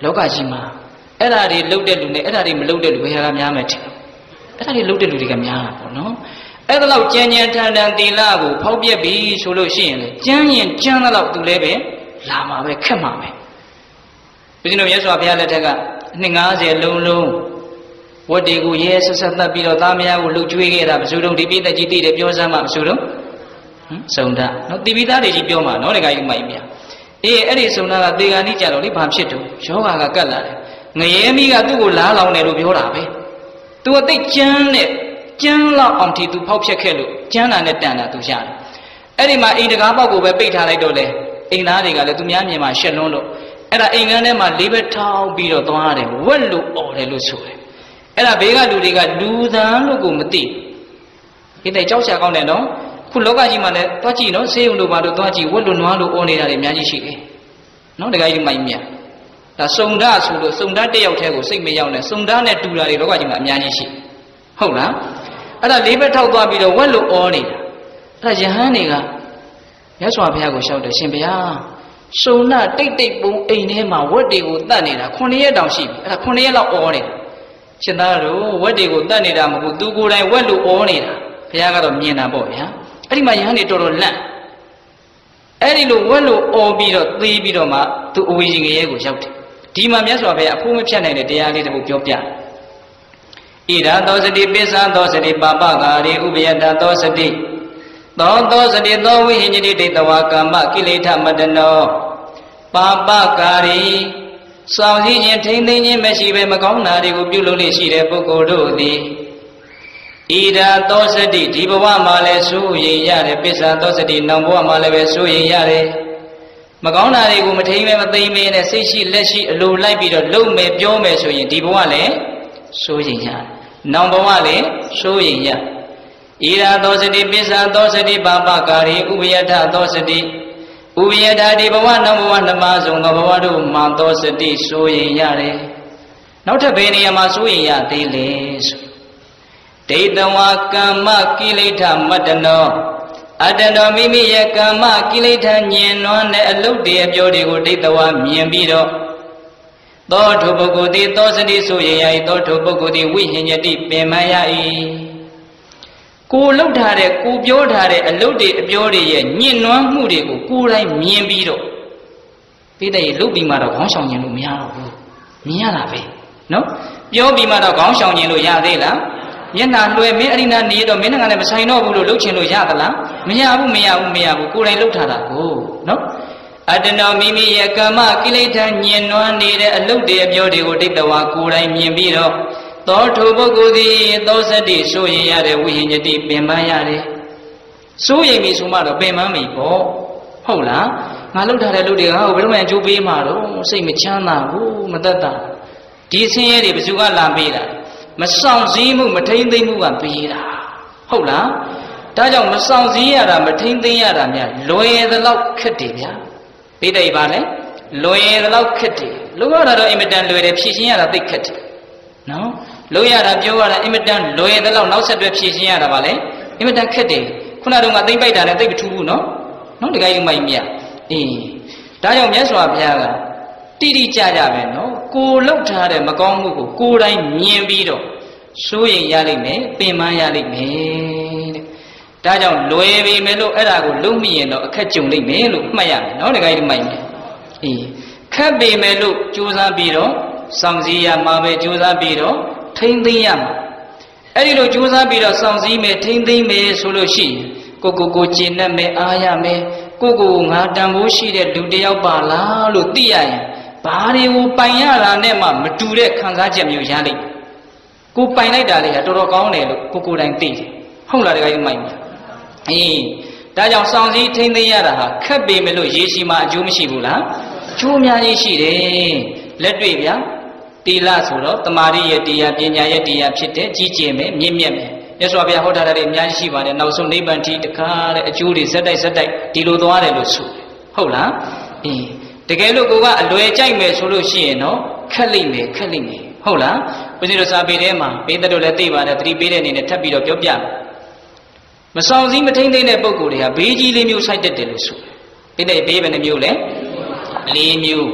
S1: လောကကြီးမှာအဲ့ဒါတွေလှုပ်တဲ့လူနဲ့အဲ့ဒါတွေမလှုပ်တဲ့လူဘယ်ဟာကများမယ်ထင်အဲ့ဒါတွေလှုပ်တဲ့လူတွေကများတာပေါ့နော်အဲ့ဒါလောက်ကြမ်းကြမ်းထန်ထန်သီလကိုဖောက်ပြက်ပြီးဆိုလို့ရှိရင်လေကြမ်းရင်ကြမ်းတဲ့လောက်သူလည်းပဲလာမှာပဲခက်မှာပဲဘုရားတို့မြတ်စွာဘုရားလက်ထက်ကနှစ်90လုံးဝတ်တွေကိုရဲဆက်ဆက်သက်ပြီးတော့သားမယားကိုလှုပ်ကြွေးခဲ့တာမဆိုတော့ဒီပိသက်ကြီးတည်တယ်ပြောစမ်းမှမဆိုတော့စုံတာနော်တိပိသားတွေကြီးပြောမှာနော်တခါကြီးမိုက်မြအေးအဲ့ဒီစုံတာကသေဂာနိကြတော့လေဘာဖြစ်တော့ယောဂါကကတ်လာတယ်ငရဲမိကသူ့ကိုလားလောင်တယ်လို့ပြောတာပဲသူကသိကျမ်းနဲ့ကျမ်းလောက်အောင်ထိသူဖောက်ဖြက်ခဲ့လို့ကျမ်းတာနဲ့တန်တာသူရတယ်အဲ့ဒီမှာအိမ်တကားပေါက်ကိုပဲပိတ်ထားလိုက်တော့လေအိမ်သားတွေကလည်းသူများမြင်မှာရှက်လွန်းလို့အဲ့ဒါအိမ်ကန်းထဲမှာလေးဘက်ထောင်းပြီးတော့သွားတယ်ဝက်လို့អော်တယ်လို့ဆိုတယ်အဲ့ဒါဘေးကလူတွေကလူသားလို့ကိုမသိဒီတဲ့ကြောက်ချကောင်းတယ်နော်ခုလောကကြီးမှာလည်းသွားကြည့်နော်ဆေးရုံတို့ဘာလို့သွားကြည့်ဝက်လို့နွားလို့អော်နေတာတွေအများကြီးရှိတယ်နော်တခါကြီးမိုက်မြဒါစုံဓာတ်ဆိုလို့စုံဓာတ်တစ်ယောက်တည်းကိုစိတ်မရောက်နဲ့စုံဓာတ်နဲ့တူတာတွေလောကကြီးမှာအများကြီးရှိဟုတ်လားအဲ့ဒါလေးဘက်ထောက်သွားပြီးတော့ဝက်လို့អော်နေတာအဲ့ဒါယဟန်တွေကမြတ်စွာဘုရားကိုလျှောက်တယ်ရှင်ဘုရားစုံနာတိတ်တိတ်ပုံအိမ်ထဲမှာဝက်တွေကိုတတ်နေတာ9ရက်တောင်ရှိပြီအဲ့ဒါ9ရက်လောက်អော်နေတာရှင်သားတို့ဝက်တွေကိုတတ်နေတာမဟုတ်သူကိုယ်တိုင်ဝက်လို့អော်နေတာဘုရားကတော့မြင်တာပေါ့ဗျာအဲ့ဒီမှာယဟန်တွေတော်တော်လန့်အဲ့ဒီလိုဝက်လို့អော်ပြီးတော့သေးပြီးတော့မှသူအဝေကြီးငရဲကိုရောက်တယ်ဒီမှာမြတ်စွာဘုရားအဖို့မဖြတ်နိုင်တဲ့တရားလေးတစ်ခုပြောပြဣဒာသောစတိပိစ္ဆာသောစတိပါပကာရိဥပယတသောစတိသောစတိသောဝိဟိညတိဒိဋ္ဌဝါကာမကိလေသာမတနောပါပကာရိစောင့်စည်းခြင်းထိမ့်သိမ်းခြင်းမရှိဘဲမကောင်းတာတွေကိုပြုလုပ်လို့ရှိတဲ့ပုဂ္ဂိုလ်တို့သည်ဣဒာသောစတိဒီဘဝမှာလည်းစိုးရိမ်ရတယ်ပိစ္ဆာသောစတိနောင်ဘဝမှာလည်းပဲစိုးရိမ်ရတယ်မကောင်းတာတွေကိုမထိမ့်မဲမသိမ့်မဲနဲ့စိတ်ရှိလက်ရှိအလိုလိုက်ပြီးတော့လုံမယ်ပြောမယ်ဆိုရင်ဒီဘဝလည်းစိုးရိမ်ရတယ်နောင်ဘဝလည်းစိုးရိမ်ရဣရာသောစတိပိစ္ဆာသောစတိပါပကာရိဥပယထသောစတိဥပယထဒီဘဝနောင်ဘဝနှမဆုံးသောဘဝတို့မှာသောစတိစိုးရိမ်ရတယ်နောက်ထပ်ဘယ်နေရာမှာစိုးရိမ်ရသေးလဲဆိုဒိဋ္ဌဝါကမ္မကိလေသာမတ္တနောအတ္တတော်မိမိရဲ့ကာမကိလေသာညင်နွမ်းတဲ့အလုပ်တွေအပြောတွေကိုဒိဋ္ဌဝါမြင်ပြီးတော့သောထုပုဂ္ဂိုလ်သည်သောစတိဆိုရ၏သောထုပုဂ္ဂိုလ်သည်ဝိဟိညတိပင်မရ၏ကိုလှုပ်ထားတဲ့ကိုပြောထားတဲ့အလုပ်တွေအပြောတွေရဲ့ညင်နွမ်းမှုတွေကိုကိုယ်တိုင်မြင်ပြီးတော့ပိဋကရေလှုပ်ပြီးမှတော့ခေါင်းဆောင်ခြင်းလို့မရတော့ဘူးမြင်ရတာပဲနော်ပြောပြီးမှတော့ခေါင်းဆောင်ခြင်းလို့ရသေးလားမျက်နှာလွယ်မင်းအရိနာနေတော့မင်းကလည်းမဆိုင်တော့ဘူးလို့လှုပ်ချင်လို့ရသလားမရဘူးကိုယ်တိုင်လှုပ်ထားတာကိုနော်အတ္တနောမိမိရဲ့ကာမကိလေသာညင်နွမ်းနေတဲ့အလုပ်တွေအပြောတွေကိုဒိဋ္ဌဝါကိုယ်တိုင်မြင်ပြီးတော့သောထုပုဂ္ဂိုလ်သည်သောစတိစိုးရိမ်ရတဲ့ဝိဟိညတိပင်ပန်းရတယ်စိုးရိမ်ပြီဆိုမှတော့ပင်ပန်းပြီပေါ့ဟုတ်လားငါလှုပ်ထားတဲ့လုပ်တွေကငါ့ကိုဘယ်လိုမှအကျိုးပေးမှာတော့စိတ်မချမ်းသာဘူးမသက်သာဒီဆင်းရဲတွေဘယ်သူကလာပေးတာမဆောင်စည်းမှုမထိမ့်သိမ့်မှုကပေးတာဟုတ်လားဒါကြောင့်မဆောင်စည်းရတာမထိမ့်သိမ့်ရတာများလွယ်သလောက်ခက်တယ်ဗျာပိဋကပါလေလွယ်သလောက်ခက်တယ်လို့ရတာတော့အင်မတန်လွယ်တယ်ဖြည့်ရှင်းရတာသိခက်တယ်နော်လို့ရတာပြောရတာအင်မတန်လွယ်သလောက်နောက်ဆက်တွဲဖြည့်ရှင်းရတာပါလေအင်မတန်ခက်တယ်ခုနကတော့ငါသိမ့်ပိုက်တာနဲ့သိမထူးဘူးနော်တကယ်ကြီးမိုက်မြတ်ဒါကြောင့်မြတ်စွာဘုရားကတိတိကျကျပဲနော်ကိုလှုပ်ထားတဲ့မကောင်းမှုကိုကိုယ်တိုင်မြင်ပြီးတော့စိုးရိမ်ရလိမ့်မယ်ပင်ပန်းရလိမ့်မယ်တဲ့ဒါကြောင့်လွယ်ပြီမယ်လို့အဲ့ဒါကိုလုံးမိရင်တော့အခက်ကြုံလိမ့်မယ်လို့မှတ်ရမယ်နော်တကယ်ကြီးမိုက်မြတ်ခက်ပြီမယ်လို့ကြိုးစားပြီးတော့စောင့်စည်းရမှာပဲကြိုးစားပြီးတော့ထိမ့်သိမ့်ရမှာအဲ့ဒီလိုကြိုးစားပြီးတော့စောင့်စည်းမယ်ထိမ့်သိမ့်မယ်ဆိုလို့ရှိရင်ကိုကျင့်တတ်မယ်အားရမယ်ကိုငါတန်ဖိုးရှိတဲ့လူတယောက်ပါလားလို့သိရရင်ဘာတွေကိုပိုင်ရတာနဲ့မှမတူတဲ့ခံစားချက်မျိုးရလိမ့်မယ်ကိုပိုင်လိုက်တာလေတော်တော်ကောင်းတယ်လို့ကိုယ်တိုင်သိတယ်ဟုတ်လားတကယ်ကြီးမိုက်မှာဒါကြောင့်စောင့်စည်းထိမ့်သိမ့်ရတာဟာခက်ပေမဲ့လို့ရေရှိမှအကျိုးမရှိဘူးလားအကျိုးအများကြီးရှိတယ်လက်တွေ့ဗျာတိလဆိုတော့တမာရိရဲ့တရားပညာရဲ့တရားဖြစ်တဲ့ကြီးကျယ်မယ်မြင့်မြတ်မယ်မြတ်စွာဘုရားဟောထားတဲ့အများကြီးရှိပါတယ်နောက်ဆုံးနိဗ္ဗာန်ထိတခါတဲ့အကျိုးတွေဇက်တိုက်ဒီလိုသွားတယ်လို့ဆိုတယ်ဟုတ်လားတကယ်လို့ကိုကအလွယ်ကြိုက်မယ်ဆိုလို့ရှိရင်တော့ခက်လိမ့်မယ်ဟုတ်လားဘုရားတို့စာပေထဲမှာပေးတဲ့တို့လည်းသိပါတယ်သတိပေးတဲ့အနေနဲ့ထပ်ပြီးတော့ပြောပြမဆောင်စည်းမထိမ့်သိမ့်တဲ့ပုံကိုယ်တွေကဘေးကြီးလေးမျိုးစိုက်တတ်တယ်လို့ဆိုတယ်ဒီနေ့ဘေးဘယ်နှမျိုးလဲ၄မျိုး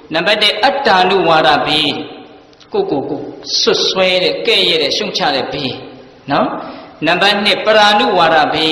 S1: number 1 attanu wara bi ko suswe de keye de shungcha de bi no number 2 paranu wara bi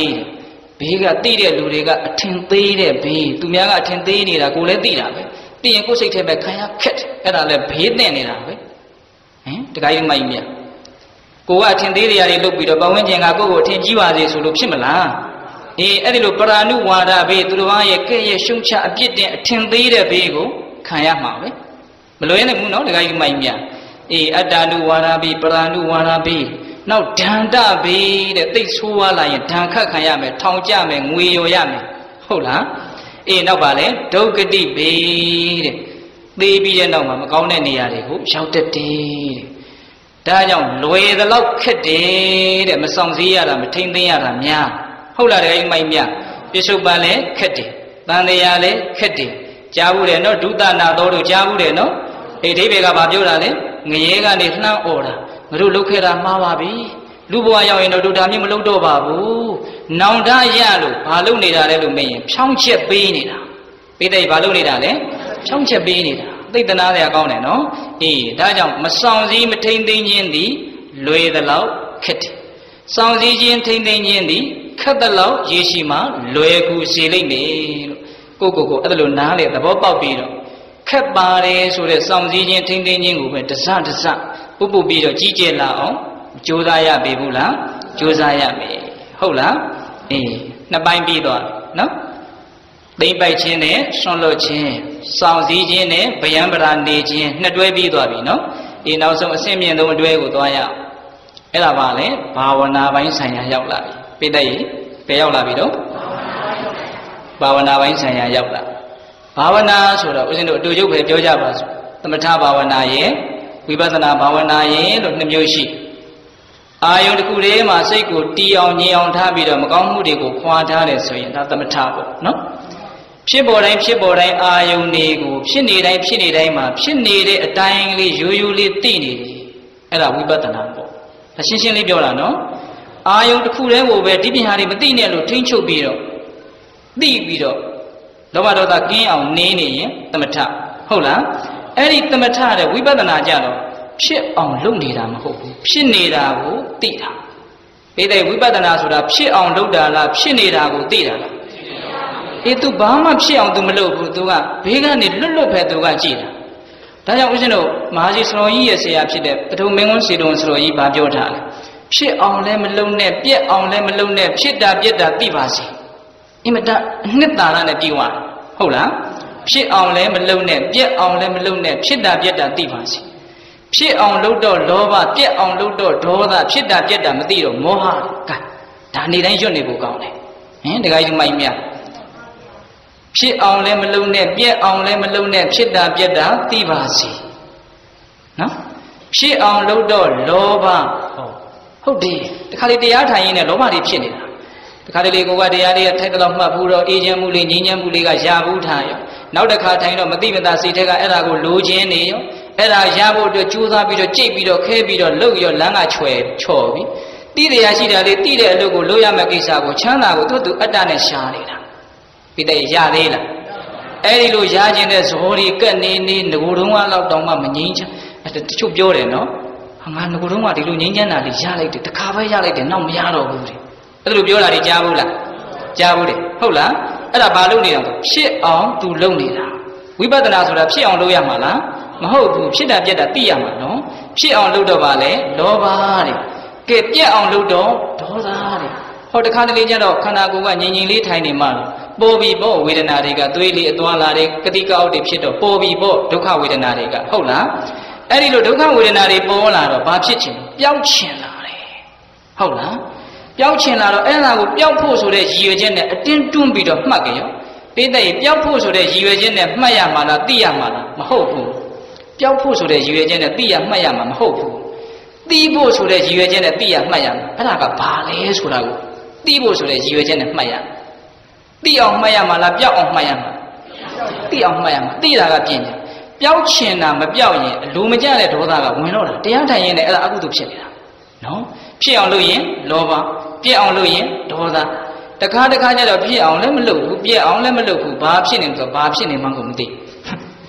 S1: bi ga ti de luတွေကအထင်သေးတဲ့ဘေးသူများကအထင်သေးနေတာကိုလည်းသိတာပဲသိရင်ကိုယ်စိတ်ထဲပဲခံရခက်အဲ့ဒါလည်းဘေးနဲ့နေတာပဲဟင်တခါကြီးမိုက်မြတ်ကိုကအထင်သေးတရားတွေလုပ်ပြီးတော့ပဝန်းကျင်ကကိုယ့်ကိုအထင်ကြီးပါစေဆိုလို့ဖြစ်မလားအေးအဲ့ဒီလိုပရာနုဝါဒဘေးသူတော်ဘာရဲ့ကဲ့ရဲ့ရှုံချအပြစ်တင်အထင်သေးတဲ့ဘေးကိုခံရမှာပဲမလွယ်နဲ့ဘူးနော်တခါကြီးမိုက်မြတ်အေးအတ္တနုဝါဒဘေးပရာနုဝါဒဘေးနောက်ဒန္တဘေးတဲ့သိဆိုးွားလာရင်ဒဏ်ခတ်ခံရမယ်ထောင်ကျမယ်ငွေရော်ရမယ်ဟုတ်လားအေးနောက်ပါလေဒုက္ခတိဘေးတဲ့သေပြီးတဲ့နောက်မှာမကောင်းတဲ့နေရာတွေကိုရောက်တတ်တယ်တဲ့ဒါကြောင့်လွယ်သလောက်ခက်တယ်တဲ့မဆောင်စည်းရတာမထိမ့်သိမ်းရတာများဟုတ်လားတကယ်မိုက်မြပြစ္ဆုတ်ပန်လည်းခက်တယ်တန်တရားလည်းခက်တယ်ကြားဘူးတယ်နော်ဒုသနာတော်တို့ကြားဘူးတယ်နော်အေးဒိဗေကဘာပြောတာလဲငရဲကနေလှမ်းអော်တာငါတို့လုတ်ခဲ့တာမှားပါပြီလူဘဝရောက်ရင်တော့ဒုတာမျိုးမလုတ်တော့ပါဘူးနောင်တရလို့ဘာလုပ်နေတာလဲလို့မေးရင်ဖြောင်းချက်ပေးနေတာပိဋိဘာလုပ်နေတာလဲဖြောင်းချက်ပေးနေတာသိတနာစရာကောင်းတယ်နော်အေးဒါကြောင့်မဆောင်စည်းမထိမ့်သိမ်းခြင်းသည်လွယ်သလောက်ခက်တယ်ဆောင်စည်းခြင်းထိမ့်သိမ်းခြင်းသည်ခက်သလောက်ရေရှိမှလွယ်ကူစေလိမ့်မယ်လို့ကိုအဲ့ဒါလိုနားလေသဘောပေါက်ပြီးတော့ခက်ပါတယ်ဆိုတဲ့ဆောင်စည်းခြင်းထိမ့်သိမ်းခြင်းကိုပဲတစပုပ်ပြီးတော့ကြီးကျယ်လာအောင်ကြိုးစားရပြီဘူးလားကြိုးစားရမယ်ဟုတ်လားအေးနှစ်ပိုင်းပြီးတော့နော်သိမ့်ပိုက်ခြင်းနဲ့ဆွန့်လွတ်ခြင်းစောင့်စည်းခြင်းနဲ့ဗျံပရာနေခြင်းနှစ်တွဲပြီးသွားပြီနော်ဒီနောက်ဆုံးအဆင့်မြင့်ဆုံးအတွဲကိုသွားရအောင်အဲ့ဒါပါလေဘာဝနာပိုင်းဆိုင်ရာရောက်လာပြီပိဋိဘယ်ရောက်လာပြီတော့ဘာဝနာပိုင်းဆိုင်ရာရောက်လာဘာဝနာဆိုတော့ဦးဇင်းတို့အတူတူပဲပြောကြပါစို့သမထဘာဝနာရဲ့ဝိပဿနာဘာဝနာရဲ့လို့နှစ်မျိုးရှိအာယုန်တစ်ခုတည်းမှာစိတ်ကိုတီးအောင်ငြိမ်အောင်ထားပြီးတော့မကောင်းမှုတွေကိုခွာထားတယ်ဆိုရင်ဒါသမထပေါ့နော်ဖြစ်ပေါ်တိုင်းအာယုန်တွေကိုဖြစ်နေတိုင်းမှာဖြစ်နေတဲ့အတိုင်းလေးရိုးရိုးလေးသိနေတယ်အဲ့ဒါဝိပဿနာပေါ့ဒါရှင်းရှင်းလေးပြောတာနော်အာယုန်တစ်ခုတည်းကိုပဲဒီပညာတွေမသိနဲ့လို့ထိမ့်ချုပ်ပြီးတော့သိပြီးတော့လောဘဒေါသကင်းအောင်နေနေရင်သမထဟုတ်လားအဲ့ဒီသမထတဲ့ဝိပဿနာကြတော့ဖြစ်အောင်လုပ်နေတာမဟုတ်ဘူးဖြစ်နေတာကိုသိတာပိဋိဝိပဿနာဆိုတာဖြစ်အောင်လုပ်တာလားဖြစ်နေတာကိုသိတာလားအေး तू ဘာမှဖြစ်အောင် तू မလုပ်ဘူး तू ကဘေးကနေလွတ်ပဲ तू ကကြည့်တာဒါကြောင့်ဦးဇင်းတို့မဟာစီစတော်ကြီးရဲ့ဆရာဖြစ်တဲ့ပထမင်းကွန်းစီတော်စတော်ကြီးဗာပြောထားတယ်ဖြစ်အောင်လည်းမလုပ်နဲ့ပြက်အောင်လည်းမလုပ်နဲ့ဖြစ်တာပြက်တာသိပါစေအင်မတန်အနှစ်သာရနဲ့ပြေသွားတယ်ဟုတ်လားဖြစ်အောင်လည်းမလုပ်နဲ့ပြက်အောင်လည်းမလုပ်နဲ့ဖြစ်တာပြက်တာသိပါစေဖြစ်အောင်လုပ်တော့လောဘပြက်အောင်လုပ်တော့ဒေါသဖြစ်တာပြက်တာမသိတော့မောဟကဒါနေတိုင်းရွတ်နေဖို့ကောင်းတယ်ဟင်တခါကြီးမိုက်မြတ်ဖြစ်အောင်လည်းမလုပ်နဲ့ပြက်အောင်လည်းမလုပ်နဲ့ဖြစ်တာပြက်တာသိပါစေနော်ဖြစ်အောင်လုပ်တော့လောဘဟုတ်တယ်တခါလေတရားထိုင်ရင်းနဲ့လောဘတွေဖြစ်နေတာတခါတလေကိုကတရားလေးထိုက်တော့မှတ်ဘူးတော့အေးချမ်းမှုလေးငြိမ်းချမ်းမှုလေးကရဘူးထားရောနောက်တစ်ခါထိုင်တော့မသိမသာစိတ်ထက်ကအဲ့ဒါကိုလိုချင်နေရောအဲ့ဒါရဖို့အတွက်ကြိုးစားပြီးတော့ကြိတ်ပြီးတော့ခဲပြီးတော့လှုပ်ရောလမ်းကချော်ပြီးတိတရားရှိတာလေးတိတဲ့အလုပ်ကိုလုပ်ရမယ့်ကိစ္စကိုချမ်းသာကိုသူအတ္တနဲ့ရှားနေတာပိဋိရသေးလားအဲ့ဒီလိုရခြင်းတဲ့ဇောဒီကက်နေငကိုတုံးကတော့တောင်မှမငြိမ်းချမ်းတချို့ပြောတယ်နော်ငါငကိုတုံးကဒီလိုငြိမ်းချမ်းတာလေးရလိုက်တယ်တခါပဲရလိုက်တယ်နောက်မရတော့ဘူးတဲ့အဲ့လိုပြောတာတွေကြားဘူးလားကြားဘူးတယ်ဟုတ်လားအဲ့ဒါဘာလုပ်နေတာလဲဖြစ်အောင်သူလုပ်နေတာဝိပဿနာဆိုတာဖြစ်အောင်လုပ်ရမှာလားမဟုတ်ဘူးဖြစ်တာပြက်တာသိရမှာနော်ဖြစ်အောင်လုပ်တော့ပါလေလောဘတဲ့ကဲပြက်အောင်လုပ်တော့ဒေါသတဲ့ဟောတခါတလေကျတော့ခန္ဓာကိုယ်ကငြိမ်ငြိမ်လေးထိုင်နေမှပေါ်ပြီးပေါ့ဝေဒနာတွေကသွေးလေးအသွားလာတဲ့ကတိကောက်တွေဖြစ်တော့ပေါ်ပြီးပေါ့ဒုက္ခဝေဒနာတွေကဟုတ်လားအဲ့ဒီလိုဒုက္ခဝေဒနာတွေပေါ်လာတော့ဘာဖြစ်ချင်ပျောက်ချင်လာတယ်ဟုတ်လားပျောက်ချင်လာတော့အဲ့ဒါကိုပျောက်ဖို့ဆိုတဲ့ရည်ရွယ်ချက်နဲ့အတင်းတွန်းပြီးတော့မှတ်ကြရောပိဋိပျောက်ဖို့ဆိုတဲ့ရည်ရွယ်ချက်နဲ့မှတ်ရမှာလားသိရမှာလားမဟုတ်ဘူးပျောက်ဖို့ဆိုတဲ့ရည်ရွယ်ချက်နဲ့သိရမှတ်ရမှာမဟုတ်ဘူးသိဖို့ဆိုတဲ့ရည်ရွယ်ချက်နဲ့သိရမှတ်ရမှာအဲ့ဒါကဘာလဲဆိုတာကိုသိဖို့ဆိုတဲ့ရည်ရွယ်ချက်နဲ့မှတ်ရသိအောင်မှတ်ရမှာလားပျောက်အောင်မှတ်ရမှာသိအောင်မှတ်ရမှာသိတာကပြင်တယ်ပျောက်ချင်တာမပျောက်ရင်အလိုမကျတဲ့ဒေါသကဝင်တော့တာတရားထိုင်ရင်လည်းအဲ့ဒါအကုသိုလ်ဖြစ်နေတာနော်ဖြစ်အောင်လုပ်ရင်လောဘပြက်အောင်လုပ်ရင်ဒေါသတခါကျတော့ဖြစ်အောင်လည်းမလုပ်ဘူးပြက်အောင်လည်းမလုပ်ဘူးဘာဖြစ်နေဆိုဘာဖြစ်နေမှန်းကိုမသိ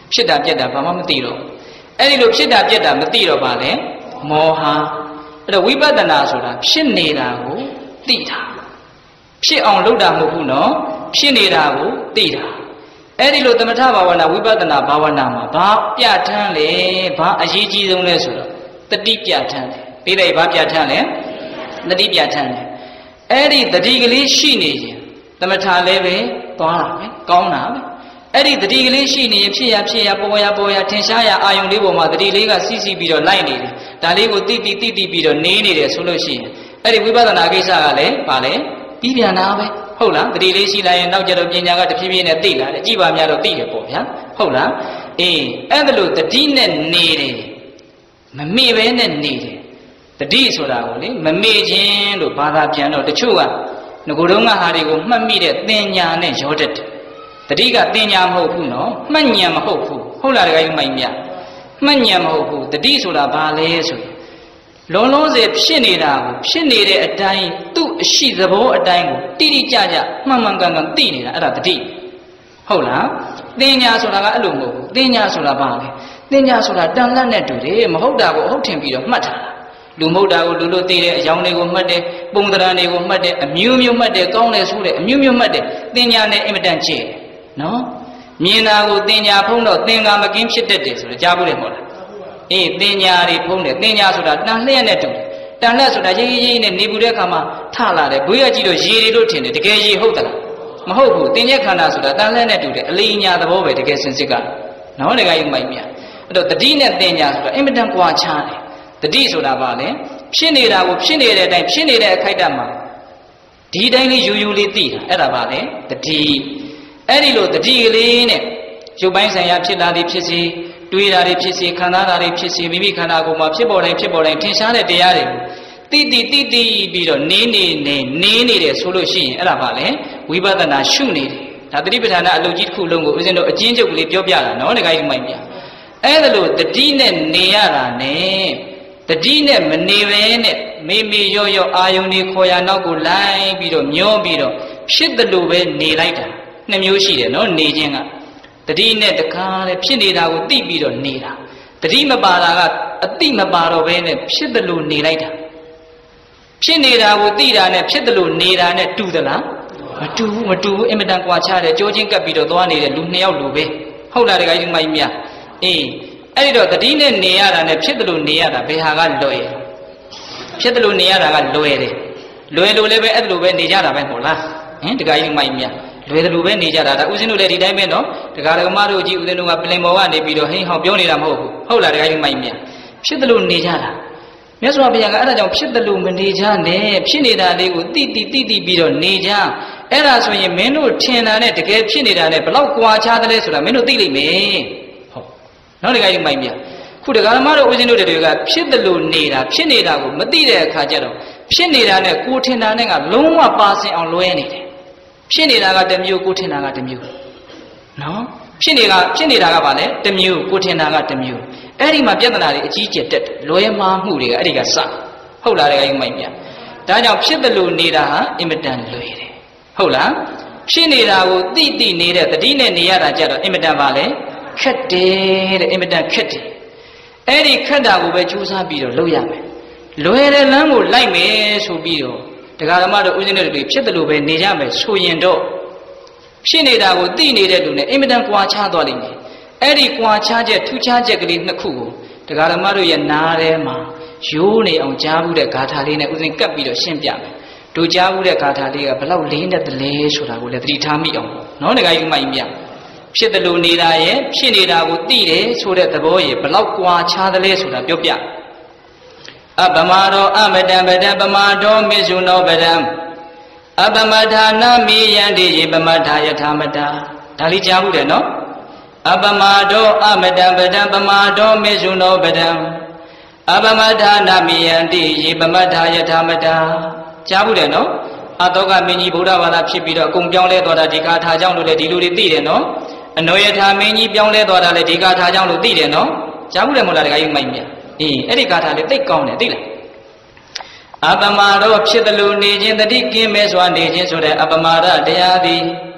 S1: ဖြစ်တာပြက်တာဘာမှမသိတော့အဲ့ဒီလိုဖြစ်တာပြက်တာမသိတော့ပါလေမောဟအဲ့တော့ဝိပဿနာဆိုတာဖြစ်နေတာကိုသိတာဖြစ်အောင်လုပ်တာမဟုတ်ဘူးနော်ဖြစ်နေတာကိုသိတာအဲ့ဒီလိုသမထဘာဝနာဝိပဿနာဘာဝနာမှာဘာပြဋ္ဌာန်းလဲဘာအရေးကြီးဆုံးလဲဆိုတော့တတိပြဋ္ဌာန်းတယ်ပြီးတယ်ဘာပြဋ္ဌာန်းလဲတတိပြဋ္ဌာန်းတယ်အဲ့ဒီတတိကလေးရှိနေရင်သမထလည်းပဲသွားတာပဲကောင်းတာပဲအဲ့ဒီတတိကလေးရှိနေရင်ဖြစ်ရပေါ်ရထင်ရှားရအာယုံလေးပေါ်မှာတတိလေးကစီးပြီးတော့လိုက်နေတယ်ဒါလေးကိုတိပြီးတော့နေနေတယ်ဆိုလို့ရှိရင်အဲ့ဒီဝိပဿနာကိစ္စကလည်းဗာလဲပြီးပြန်တာပဲဟုတ်လားတတိလေးရှိလာရင်နောက်ကျတော့ပညာကတဖြည်းဖြည်းနဲ့သိလာတယ်ကြည်ပါများတော့သိတယ်ပေါ့ဗျာဟုတ်လားအေးအဲ့ဒါလို့တတိနဲ့နေတယ်မမေ့ပဲနဲ့နေတယ်တတိဆိုတာကိုလေမမေ့ခြင်းလို့ဘာသာပြန်တော့တချို့ကငကိုယ်တုံးကဟာတွေကိုမှတ်မိတဲ့သင်ညာနဲ့ရောတတ်တယ်တတိကသင်ညာမဟုတ်ဘူးနော်မှတ်ဉာဏ်မဟုတ်ဘူးဟုတ်လားတခါကြီးမိုက်မြမှတ်ဉာဏ်မဟုတ်ဘူးတတိဆိုတာဘာလဲဆိုရင်လုံးလုံးစေဖြစ်နေတာကိုဖြစ်နေတဲ့အတိုင်းသူ့အရှိသဘောအတိုင်းကိုတိတိကျကျမှန်ကန်သိနေတာအဲ့ဒါတတိဟုတ်လားသင်ညာဆိုတာကအဲ့လိုမဟုတ်ဘူးသင်ညာဆိုတာဘာလဲသင်ညာဆိုတာတန်လတ်နဲ့တူတယ်မဟုတ်တာကိုဟုတ်ထင်ပြီးတော့မှတ်ထားတာလူမဟုတ်တာကိုလူလို့သိတဲ့အကြောင်းတွေကိုမှတ်တယ်ပုံသဏ္ဍာန်တွေကိုမှတ်တယ်အမျိုးမျိုးမှတ်တယ်ကောင်းတယ်ဆိုတဲ့အမျိုးမျိုးမှတ်တယ်သင်ညာနဲ့အင်မတန်ကျဲနော်မြင်တာကိုသင်ညာဖုံးတော့သင်္ကာမကင်းဖြစ်တတ်တယ်ဆိုတော့ကြားဘူးလေမဟုတ်လားအေးသင်ညာတွေဖုံးတယ်သင်ညာဆိုတာတန်လျက်နဲ့တူတယ်တန်လျက်ဆိုတာရေးနဲ့နေပူတဲ့အခါမှာထလာတယ်ဘွေးရကြည့်တော့ရေတွေလို့ထင်တယ်တကယ်ရေဟုတ်သလားမဟုတ်ဘူးသင်ရဲ့ခန္ဓာဆိုတာတန်လျက်နဲ့တူတယ်အလေးညာသဘောပဲတကယ်စင်စစ်ကနော်တကယ်ကြီးမိုက်မြအဲ့တော့တတိနဲ့သင်ညာဆိုတာအင်မတန်ကွာခြားတယ်တတိဆိုတာဘာလဲဖြစ်နေတာကိုဖြစ်နေတဲ့အတိုင်းဖြစ်နေတဲ့အခိုက်အတန့်မှာဒီတိုင်းလေးယူလေးသိတာအဲ့ဒါပါလေတတိအဲ့ဒီလိုတတိကလေးနဲ့ရုပ်ပိုင်းဆိုင်ရာဖြစ်လာသည်ဖြစ်စေတွေးတာတွေဖြစ်စေခံစားတာတွေဖြစ်စေမိမိခန္ဓာကိုယ်မှာဖြစ်ပေါ်တိုင်းထင်ရှားတဲ့တရားတွေကိုတိပြီးတော့နေနေတယ်ဆိုလို့ရှိရင်အဲ့ဒါပါလေဝိပဿနာရှုနေတယ်ဒါတတိပဋ္ဌာန်အလုပ်ကြီးတစ်ခုလုံးကိုဦးဇင်းတို့အကျဉ်းချုပ်ကလေးပြောပြတာနော်တခါကြီးမိုက်ပြအဲ့ဒါလို့တတိနဲ့နေရတာနဲ့တတိနဲ့မနေပဲနဲ့မေရောအာယုန်တွေခေါ်ရနောက်ကိုလိုက်ပြီးတော့မျောပြီးတော့ဖြစ်တယ်လို့ပဲနေလိုက်တာနှစ်မျိုးရှိတယ်နော်နေခြင်းကတတိနဲ့တခါလေဖြစ်နေတာကိုသိပြီးတော့နေတာတတိမပါတာကအတိမပါတော့ဘဲနဲ့ဖြစ်တယ်လို့နေလိုက်တာဖြစ်နေတာကိုသိတာနဲ့ဖြစ်တယ်လို့နေတာနဲ့တူသလားမတူဘူးအင်မတန်ကွာခြားတယ်ကြောချင်းကပ်ပြီးတော့သွားနေတဲ့လူနှစ်ယောက်လိုပဲဟုတ်လားတခါကြီးမိုက်မြအေးအဲ့ဒီတော့တတိနဲ့နေရတာနဲ့ဖြစ်တယ်လို့နေရတာဘယ်ဟာကလွယ်ဖြစ်တယ်လို့နေရတာကလွယ်တယ်လွယ်လို့လည်းပဲအဲ့လိုပဲနေကြတာပဲမဟုတ်လားဟင်တခါကြီးမိုက်မြလွယ်တယ်လို့ပဲနေကြတာဒါဦးဇင်းတို့လည်းဒီတိုင်းပဲနော်ဒကာဒကမတို့ကြီးဦးဇင်းတို့ကပြင်ပေါ်ကနေပြီးတော့ဟိဟောပြောနေတာမဟုတ်ဘူးဟုတ်လားဒကာကြီးမိုက်မြဖြစ်တယ်လို့နေကြတာမြတ်စွာဘုရားကအဲ့ဒါကြောင့်ဖြစ်တယ်လို့မနေကြနဲ့ဖြစ်နေတာလေးကိုတိပြီးတော့နေကြအဲ့ဒါဆိုရင်မင်းတို့ထင်တာနဲ့တကယ်ဖြစ်နေတာနဲ့ဘလောက်ကွာခြားတယ်လဲဆိုတာမင်းတို့သိလိမ့်မယ်ဟုတ်နော်ဒကာကြီးမိုက်မြခုဒကာဓမ္မတို့ဦးဇင်းတို့တွေကဖြစ်တယ်လို့နေတာဖြစ်နေတာကိုမသိတဲ့အခါကျတော့ဖြစ်နေတာနဲ့ကိုထင်တာနဲ့ကလုံးဝပါစင်အောင်လွဲနေတယ်ဖြစ်နေတာကတစ်မျိုးကိုထင်တာကတစ်မျိုးနော်ဖြစ်နေတာကဘာလဲတစ်မျိုးကိုထင်တာကတစ်မျိုးအဲ့ဒီမှာပြဿနာတွေအကြီးကျယ်တက်တယ်လွဲမှားမှုတွေကအဲ့ဒီကစဟုတ်လားတကယ်မိုက်မြဒါကြောင့်ဖြစ်တယ်လို့နေတာဟာအင်မတန်လွယ်တယ်ဟုတ်လားဖြစ်နေတာကိုသိနေတဲ့တတိနဲ့နေရတာကြတော့အင်မတန်ပါလေခက်တယ်တဲ့အင်မတန်ခက်တယ်အဲ့ဒီခက်တာကိုပဲကြိုးစားပြီးတော့လုပ်ရမယ်လွယ်တဲ့လမ်းကိုလိုက်မယ်ဆိုပြီးတော့ဒကာဓမ္မတို့ဦးဇင်းတို့တွေဖြစ်တယ်လို့ပဲနေကြမယ်ဆိုရင်တော့ဖြစ်နေတာကိုသိနေတဲ့လူနဲ့အင်မတန်ကွာခြားသွားလိမ့်မယ်အဲ့ဒီကွာခြားချက်ထူးခြားချက်ကလေးနှစ်ခုကိုဒကာဓမ္မတို့ရဲ့နားထဲမှာရိုးနေအောင်ကြားဘူးတဲ့ဂါထာလေးနဲ့ဦးဇင်းကပ်ပြီးတော့ရှင်းပြမယ်တို့ကြားဘူးတဲ့ဂါထာလေးကဘလောက်လေးနဲ့တလဲဆိုတာကိုလည်းသတိထားမိအောင်နော်ဒကာကြီးမိုက်မြဖြစ်တယ်လို့နေတာရဲ့ဖြစ်နေတာကိုသိတယ်ဆိုတဲ့သဘောရဲ့ဘလောက်ကွာခြားတယ်လဲဆိုတာပြောပြအပမရောအမတံပဒံပမတောမေဇုနောပဒံအပမထာနာမိယန္တိယေပမထာယထာမတာဒါလေးကြားဘူးတယ်နော်အပမတောအမတံပဒံပမတောမေဇုနောပဒံအပမထာနာမိယန္တိယေပမထာယထာမတာကြားဘူးတယ်နော်အတောကမင်းကြီးဗုဒ္ဓဘာသာဖြစ်ပြီးတော့အကုန်ပြောင်းလဲသွားတာဒီကာထာကြောင့်လို့လေဒီလူတွေသိတယ်နော်အနောယထာမင်းကြီးပြောင်းလဲသွားတာလေဒီကာထာကြောင့်လို့သိတယ်နော်ကြားဘူးတယ်မို့လားတခါကြီးမိုက်မြအေးအဲ့ဒီဂါထာလေးသိကောင်းတယ်သိလားအပမရောဖြစ်တယ်လို့နေခြင်းတတိကင်းမဲ့စွာနေခြင်းဆိုတဲ့အပမာဒတရားသည်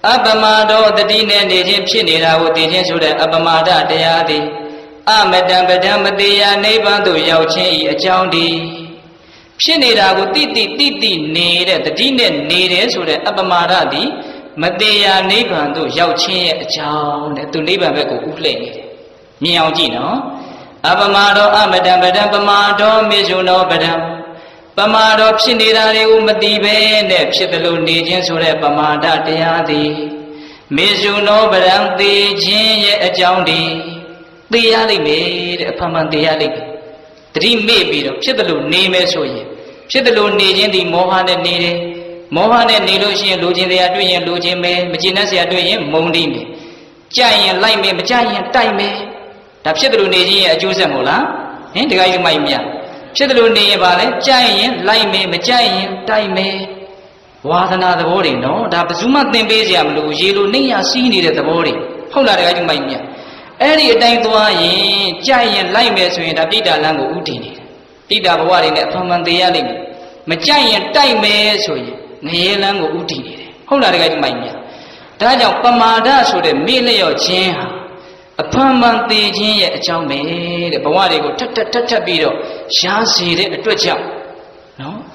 S1: Abamado the Dine Nijim Chinira with the Jinsuda Abamada Deadi Amadam Badamadia Neighbor Yauchi a Joundi Chinira with Titi needed the Dine needed so the Abamadadi Madea Neighbor Yauchi a Jound to Neighbor Ule Miao Gino Abamado Amadam Badamado Mizuno Badam Pamado Psinidari Umadibe, Nepsitalu Nijin Sure Pamada Deadi, Mizuno Badam de Jin a Joundi, the Ali made a Pamandiali. Three may be of Chitalu name as Soye. Chitalu Nijin the Mohan and Nide, Mohan and Niloshi Lujin they are doing Lujin me, Majinas they are doing Mondi me. Giant Lime me, Giant Time me. Tapsitalu Nijin a Jusamola, and the guy my mia. Chidlu Valley, giant, lime, giant, time. What another body, no? That the Zuma Nembeziam, Lujilu, Nia, seen it at the body. Hold on, I my mia. Any time to a giant lime is with a Pita Lango Utini. Pita Wadi at Pamandiali. My giant time is with Nielango Utini. Hold on, I my mia. Taja Pamada so the Milio Chin. A permanent thing at Chow made a body go tatabido, shall see it a twitch up. No?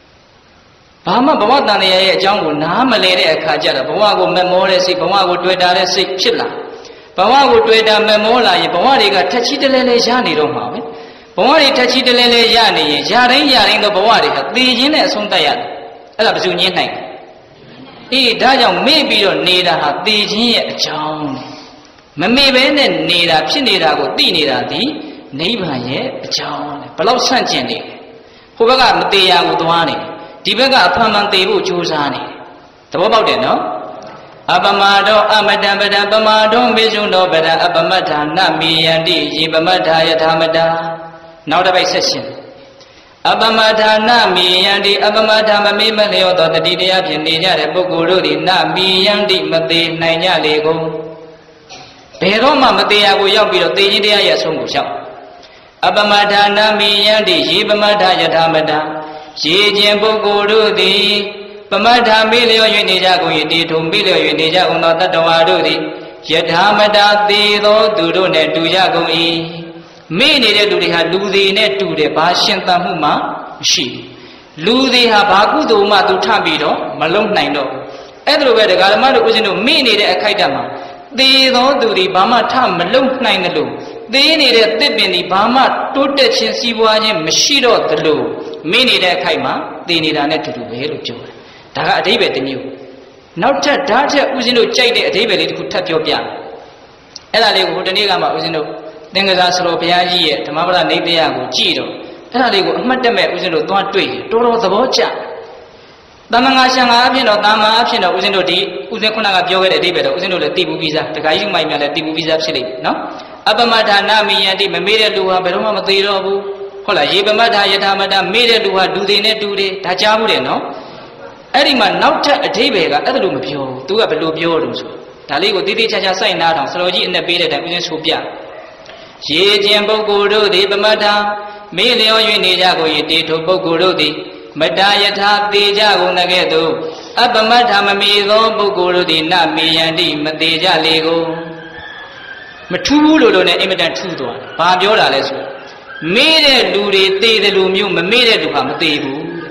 S1: Pama Bawadana Jungle, Namalade a Kajara, Bawago Memorial, Bawago Dweda, sick chilla. Bawago Dweda Memola, Bawadi got touchy the Lele Jani, don't have it. Bawadi touchy the Lele Jani, Jaring the Bawadi, the Jin as on Diana. I love Junior night. He died maybe don't need a hat, the Jin at Chow. Maybe then need a Chinida go dinida di, neighbor yet, John, below Sanchini. Hubaga Matea Udwani, Dibaga Paman Debu Juzani. The about it, no? Abamado, Amadam, Bamado, Mizuno, Beda, Abamata, Nami and Di, Bamata Yatamada. Now the session. Abamata, Nami and the Abamata, Mamilio, the Didia, Nina, Buguru, Nami and Di Mate, Nanya Lego. Peroma Matea will yell below the India Yasungu. Abamada Nami Yandi, Jibamada Yatamada, Jijambo Guru di Pamada Milio Unijago, to Milio Unija, Unata Dawadudi, Yatamada, the Dudone, Dujagoi. Many do they have Ludi net to the Bashan Tamuma, she. Ludi Habakudu to Tabido, Malone Nino. Everywhere the Galamado was in a mini a Kaitama. They don't do the Bama Tam, Malone Nine Lu. They need a dip in the Bama, to touch and see why Mashido the Lu. Many that Kaima, they need a net to do Halo Joe. Taga David the new. Now Tata was in a child, David could tap your piano. Ella Hudanigama was in a Dengasaro Piaji, Tamara Nabiago, Gido. Ella Matame was in a Don Tree, Toro the Bocha. Damangashang Abin or Dama Abshin was in the Uzakuna Yoga David, was in the Tibu Visa, the guy my man at Tibu Visa City, no? Abamata Nami and the Mamira Lua, Beroma Matiro, Hola, Yibamata Yatamada, Mira Lua, do they net do they, Tajamu, no? Eriman now a David, other room pure, do a below Biorus. Taligo did it as a sign out on Sloji in the bed that was Supia. Ye Jambo Guru, the Bamata, Milio Unijago, you did to Bogurudi. Madayata Deja Unagedo, Abamata Mamizo, Buguru, Nami and the Madeja Lego. Matulu, the immigrant Tudo, Fabiola Lesu. Made a ludi, they the lumium, made a luham, Debu.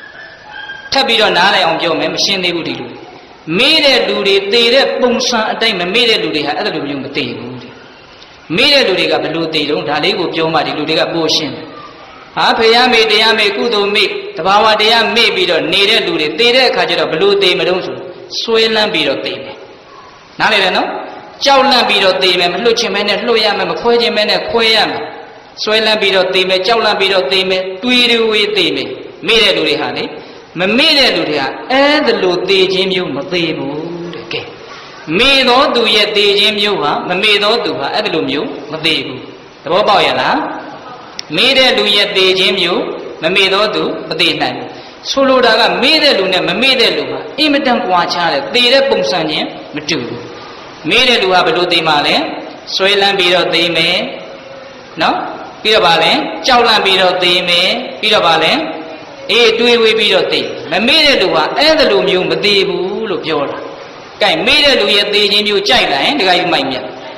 S1: Tabido Nale on your machine, they would do. Made a ludi, they the Bumsa, they made a ludi, other lumium, Debu. Made a ludiga, Ludi, don't Dalego, Joma, Ludiga Boshin. Apayame, Deame, Kudo, make the Bawa Dea may be the needed to the theatre Kajara Blue Day Medonso, Swellan Bido Dame. Naleno, Chowlan Bido Dame, Luchiman, Loyam, Koyaman, Koyam, Swellan Bido Dame, Chowlan Bido Dame, Tweedu Dame, Made Ludi Honey, Mameda Ludia, and the Ludi Jim you Madebu, okay. Made all do yet the Jim you, Mamade all do her, Adlum you, Madebu. The Bobayana. Made a Luya de Jemu, Mamedo do, but they nine. Solo Daga made a luna, Mamede Lua, imitant Wacha, they the Bumsanya, Matu. Made a Lua Badu de Male, Soilan Bido de Me, no? Pirabale, Chowlan Bido de Me, Pirabale, A. Do we Bido de, Mamede Lua, and the Lumium, Madebu, Lupiola. cái mấy đứa lùi tê chỉ miêu chạy lại để cái mày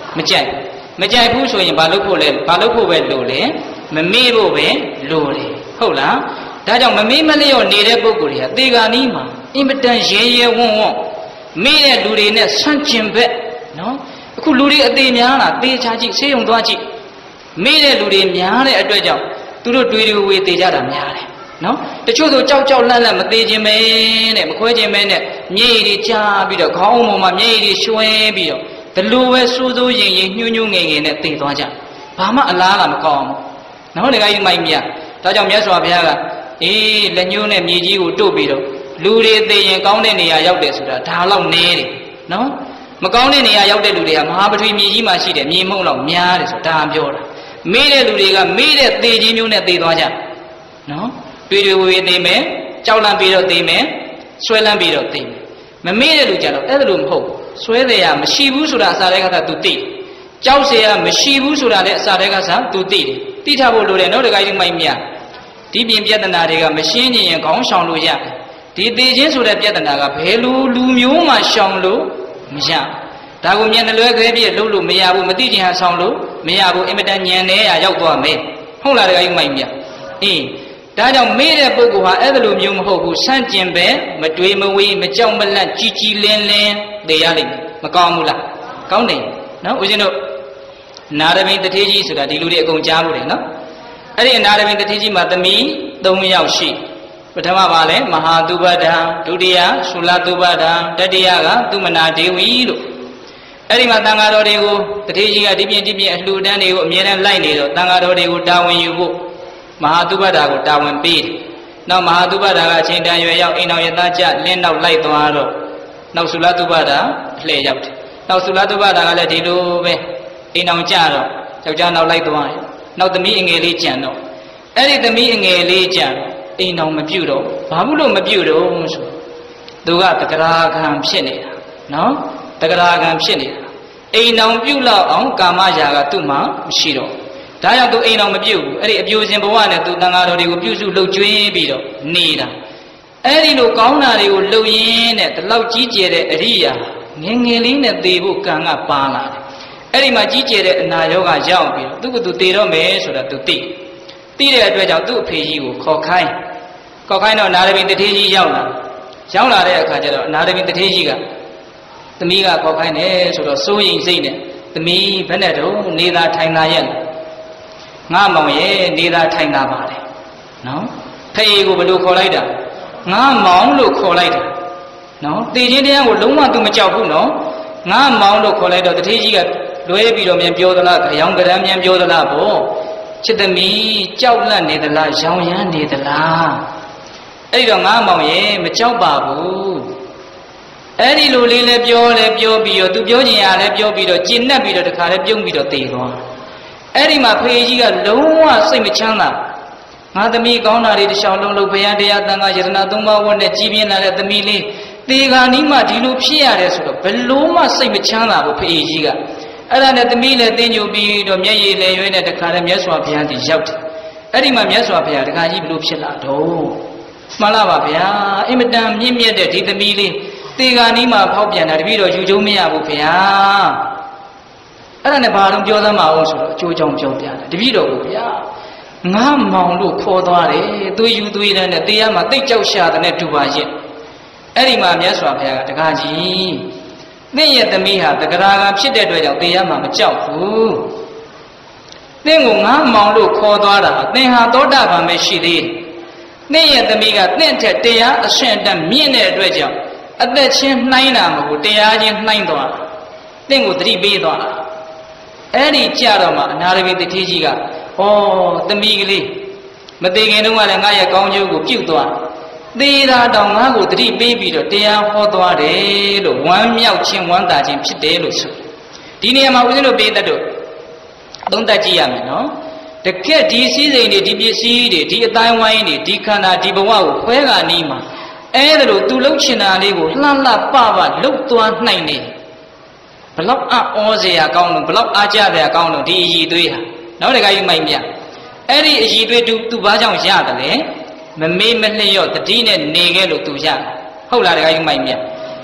S1: mà chạy phú số những ba lúc về lùi lên mà mấy bộ về lùi lên hậu là đã trong mà mấy liều nề để bốc rồi tê cái ní mà im bật đèn dễ vong mấy đứa lùi lên sáng chim về nó khu lùi lên tê nhá là tê cha chị sẽ dùng toa chị mấy đứa lùi lên nhá đấy ở đây cháu tôi đuổi đi về tê cha làm nhá đấy nó để cho tôi cháu lên mà tê chim này mà khói chim này nhảy đi cha bị được khó mà nhảy đi xuôi bị đượcแต่รู้ว่าสู้ๆยิงๆยุ่งๆเงี้ยๆเนี่ยตีตัวจ้ะဘာမှအလားလာမကောင်းဘူးနော်တကယ်ကြီးမိုက်မြတ်ဒါကြောင့်မြတ်စွာဘုရားကလက်ညှိုးနဲ့မြေကြီးကိုတို့ပြီးတော့လူတွေသိရင်ကောင်းတဲ့နေရာရောက်တယ်ဆိုတာဒါလောက်နည်းတယ်နော်မကောင်းတဲ့နေရာရောက်တဲ့လူတွေကမဟာပထဝီမြေကြီးမှာရှိတယ်မြေမှုန့်လောက်များတယ်ဆိုတာဒါပြောတာမေးတဲ့လူတွေကမေးတဲ့သေခြင်းမျိုးနဲ့သေသွားကြနော်တွေ့ဝေသိမယ်ကြောက်လန့်ပြီးတော့သိမယ်ဆွဲလန့်ပြီးတော့သိမယ်မမေးတဲ့လူကြတော့အဲ့ဒါလိုမဟုတ်ဆွဲတယ်ရမရှိဘူးဆိုတာအစားတဲ့ကသာ तू သိကြောက်เสียမရှိဘူးဆိုတာလည်းအစားတဲ့ကစား तू သိတယ်သိထားဖို့လိုတယ်နော်တခါကြီးမိုက်မြဒီပြင်ပြဿနာတွေကမရှင်းညင်ရင်ခေါင်းဆောင်လို့ရတယ်ဒီသိချင်းဆိုတဲ့ပြဿနာကဘယ်လိုလူမျိုးမှရှောင်လို့မရဒါကိုမျက်နှလွဲခဲပြည့်လုပ်လို့မရဘူးမသိချင်ဟာဆောင်လို့မရဘူးအင်မတန်ညံနေရရောက်သွားမယ်ဟုတ်လားတခါကြီးမိုက်မြဒါကြောင့်မေးတဲ့ပုဂ္ဂိုလ်ဟာအဲ့ဒါလိုမျိုးမဟုတ်ဘူးဆန့်ကျင်ပဲမတွေးမဝေးမကြောက်မလန့်ကြီးလင်းသိရလိမ့်မယ်မကောင်းဘူးလားကောင်းတယ်နော်ဦးဇင်းတို့နာရမိန်တထေးကြီးဆိုတာဒီလူတွေအကုန်ကြားလို့တယ်နော်အဲ့ဒီနာရမိန်တထေးကြီးမှာသမီး3ယောက်ရှိပထမပါလဲမဟာသုဘဒံဒုတိယသုလသုဘဒံတတိယကသုမနာဒေဝီလို့အဲ့ဒီမှာတန်ဃာတော်တွေကိုတထေးကြီးကဒီပြင်အလှူဒန်းတွေကိုအမြဲတမ်းလိုက်နေတော့တန်ဃာတော်တွေကိုတာဝန်ယူဖို့မဟာသုဘဒကိုတာဝန်ပေးတယ်နောက်မဟာသုဘဒကအချိန်တန်ရွယ်ရောက်အိမ်တော်ရသားကြလင်းနောက်လိုက်သွားတော့နောက်သုလသုဘဒလှည့်ရောက်တယ်နောက်သုလသုဘဒကလည်းဒီလိုပဲအိမ်တော်ကြတော့ယောက်ျားနောက်လိုက်သွားတယ်နောက်သမီးအငယ်လေးကြံတော့အဲ့ဒီသမီးအငယ်လေးကြံအိမ်တော်မပြုတ်တော့ဘာလို့မပြုတ်တော့ဆိုသူကတဂရာခံဖြစ်နေတာနော်တဂရာခံဖြစ်နေတာအိမ်တော်ပြုတ်လောက်အောင်ကာမရာဂသူ့မှာမရှိတော့ဒါကြောင့်သူအိမ်တော်မပြုတ်ဘူးအဲ့ဒီအပြိုစင်ဘဝနဲ့သူတန်ဃာတော်တွေကိုပြုစုလှုပ်ကျွေးပြီးတော့နေတာအဲ့ဒီလိုကောင်းတာတွေကိုလှုပ်ရင်းနဲ့ဒီလောက်ကြီးကျယ်တဲ့အရိယာငယ်လေးနဲ့သေဖို့ကံကပါလာတယ်အဲ့ဒီမှာကြီးကျယ်တဲ့အနာရောဂါရောက်ပြီးတော့သူကသူသေတော့မယ်ဆိုတာသူသိတဲ့အတွက်ကြောင့်သူ့အဖေကြီးကိုခေါ်ခိုင်းတော့နာရမီတထေးကြီးရောက်လာတဲ့အခါကျတော့နာရမီတထေးကြီးကသမီးကခေါ်ခိုင်းတယ်ဆိုတော့စိုးရိမ်စိတ်နဲ့သမီးဘယ်နဲ့တော့နေသာထိုင်သာရဲ့ငါမောင်ရဲ့နေသာထိုင်သာပါတယ်နော်ဖေးကိုဘယ်လိုခေါ်လိုက်တာငါမောင်လို့ခေါ်လိုက်တာနော်တေခြင်းတရားကိုလုံးဝသူမကြောက်ဘူးနော်ငါမောင်လို့ခေါ်လိုက်တော့တထေးကြီးကလွဲပြီးတော့မြန်ပြောသလားကြောင်ကရမ်းမြန်ပြောသလားပေါ့ချစ်သမီးကြောက်လန့်နေသလားရောင်ရမ်းနေသလားအဲ့ဒီတော့ငါမောင်ရဲ့မကြောက်ပါဘူးအဲ့ဒီလိုလေးလည်းပြောပြီးတော့သူပြောချင်ရလဲပြောပြီးတော့ကျဉ်နှက်ပြီးတော့တခါလဲပြုံးပြီးတော့သေသွားအဲ့ဒီမှာဖေကြီးကလုံးဝစိတ်မချမ်းသာငါသမီးကောင်းတာတွေတစ်လျှောက်လုံးလို့ဘုရားတရားတန်ခါယတနာသုံးပါးဝတ်နဲ့ကြီးပြင်းလာတဲ့သမီးလေးသေခါနီးမှဒီလိုဖြစ်ရတယ်ဆိုတော့ဘလို့မှစိတ်မချမ်းသာဘူးဖေကြီးကအဲ့ဒါနဲ့သမီးလည်းတင်းညိုပြီးတော့မျက်ရည်လည်းရွေးနဲ့တခါလဲမြတ်စွာဘုရားတည်ရောက်တယ်အဲ့ဒီမှာမြတ်စွာဘုရားတခါကြီးဘလို့ဖြစ်လာတော့မှန်လားပါဗျာအင်မတန်မြင့်မြတ်တဲ့ဒီသမီးလေးသေခါနီးမှဖောက်ပြန်တာတပည့်တော်ယူကျုံမရဘူးဗျာအဲ့ဒါနဲ့ဘာလို့ပြောသမ်းမအောင်ဆိုတော့အကျိုးကြောင့်ပြောပြတယ်တပည့်တော်ကိုဗျာငါမောင်လို့ခေါ်သွားတယ်သွေးယူသွေးတန်းနဲ့တရားမှာတိတ်ကြောက်ရှာတဲ့နဲ့တူပါရဲ့အဲ့ဒီမှာမြတ်စွာဘုရားကတကားကြီးသင်ရဲ့သမီးဟာတဂရာကဖြစ်တဲ့အတွက်ကြောင့်တရားမှာမကြောက်ဘူးသင်ကိုငါမောင်လို့ခေါ်သွားတာသင်ဟာသောတာပန်ပဲရှိသေးသင်ရဲ့သမီးကသင်ထက်တရားအရှင်တန်မြင့်တဲ့အတွက်ကြောင့်အသက်ချင်းနှိုင်းတာမဟုတ်တရားချင်းနှိုင်းသွားသင်ကိုသတိပေးသွားအဲ့ဒီကြတော့မှအနာရဝိတထေးကြီးကဩသမီးကလေးမသေးခင်တုန်းကလည်းငါရဲ့ကောင်းကျိုးကိုပြုတ်သွားသေးတာတောင်ငါ့ကိုသတိပေးပြီးတော့တရားဟောသွားတယ်လို့ဝမ်းမြောက်ခြင်းဝမ်းသာခြင်းဖြစ်တယ်လို့ဆိုဒီနေရာမှာဦးဇင်းတို့ပေးတတ်တော့သုံးသပ်ကြည့်ရမယ်နော်တကယ်ဒီစည်းစိမ်တွေဒီပစ္စည်းတွေဒီအတိုင်းဝိုင်းတွေဒီခန္ဓာဒီဘဝကိုခွဲကာနီးမှာအဲ့ဒါလို့သူလှုပ်ချင်တာလေးကိုလှလှပလှုပ်သွားနိုင်နေဘလောက်အောစရာကောင်းလို့ဘလောက်အားကြစရာကောင်းလို့ဒီအည်သွေးဟာနောက်တခါယူမိုက်မြအဲ့ဒီအည်သွေးသူဘာကြောင့်ရတယ်လဲမမေ့မလျော့တတိနဲ့နေခဲ့လို့သူရတယ်ဟုတ်လားတခါယူမိုက်မြ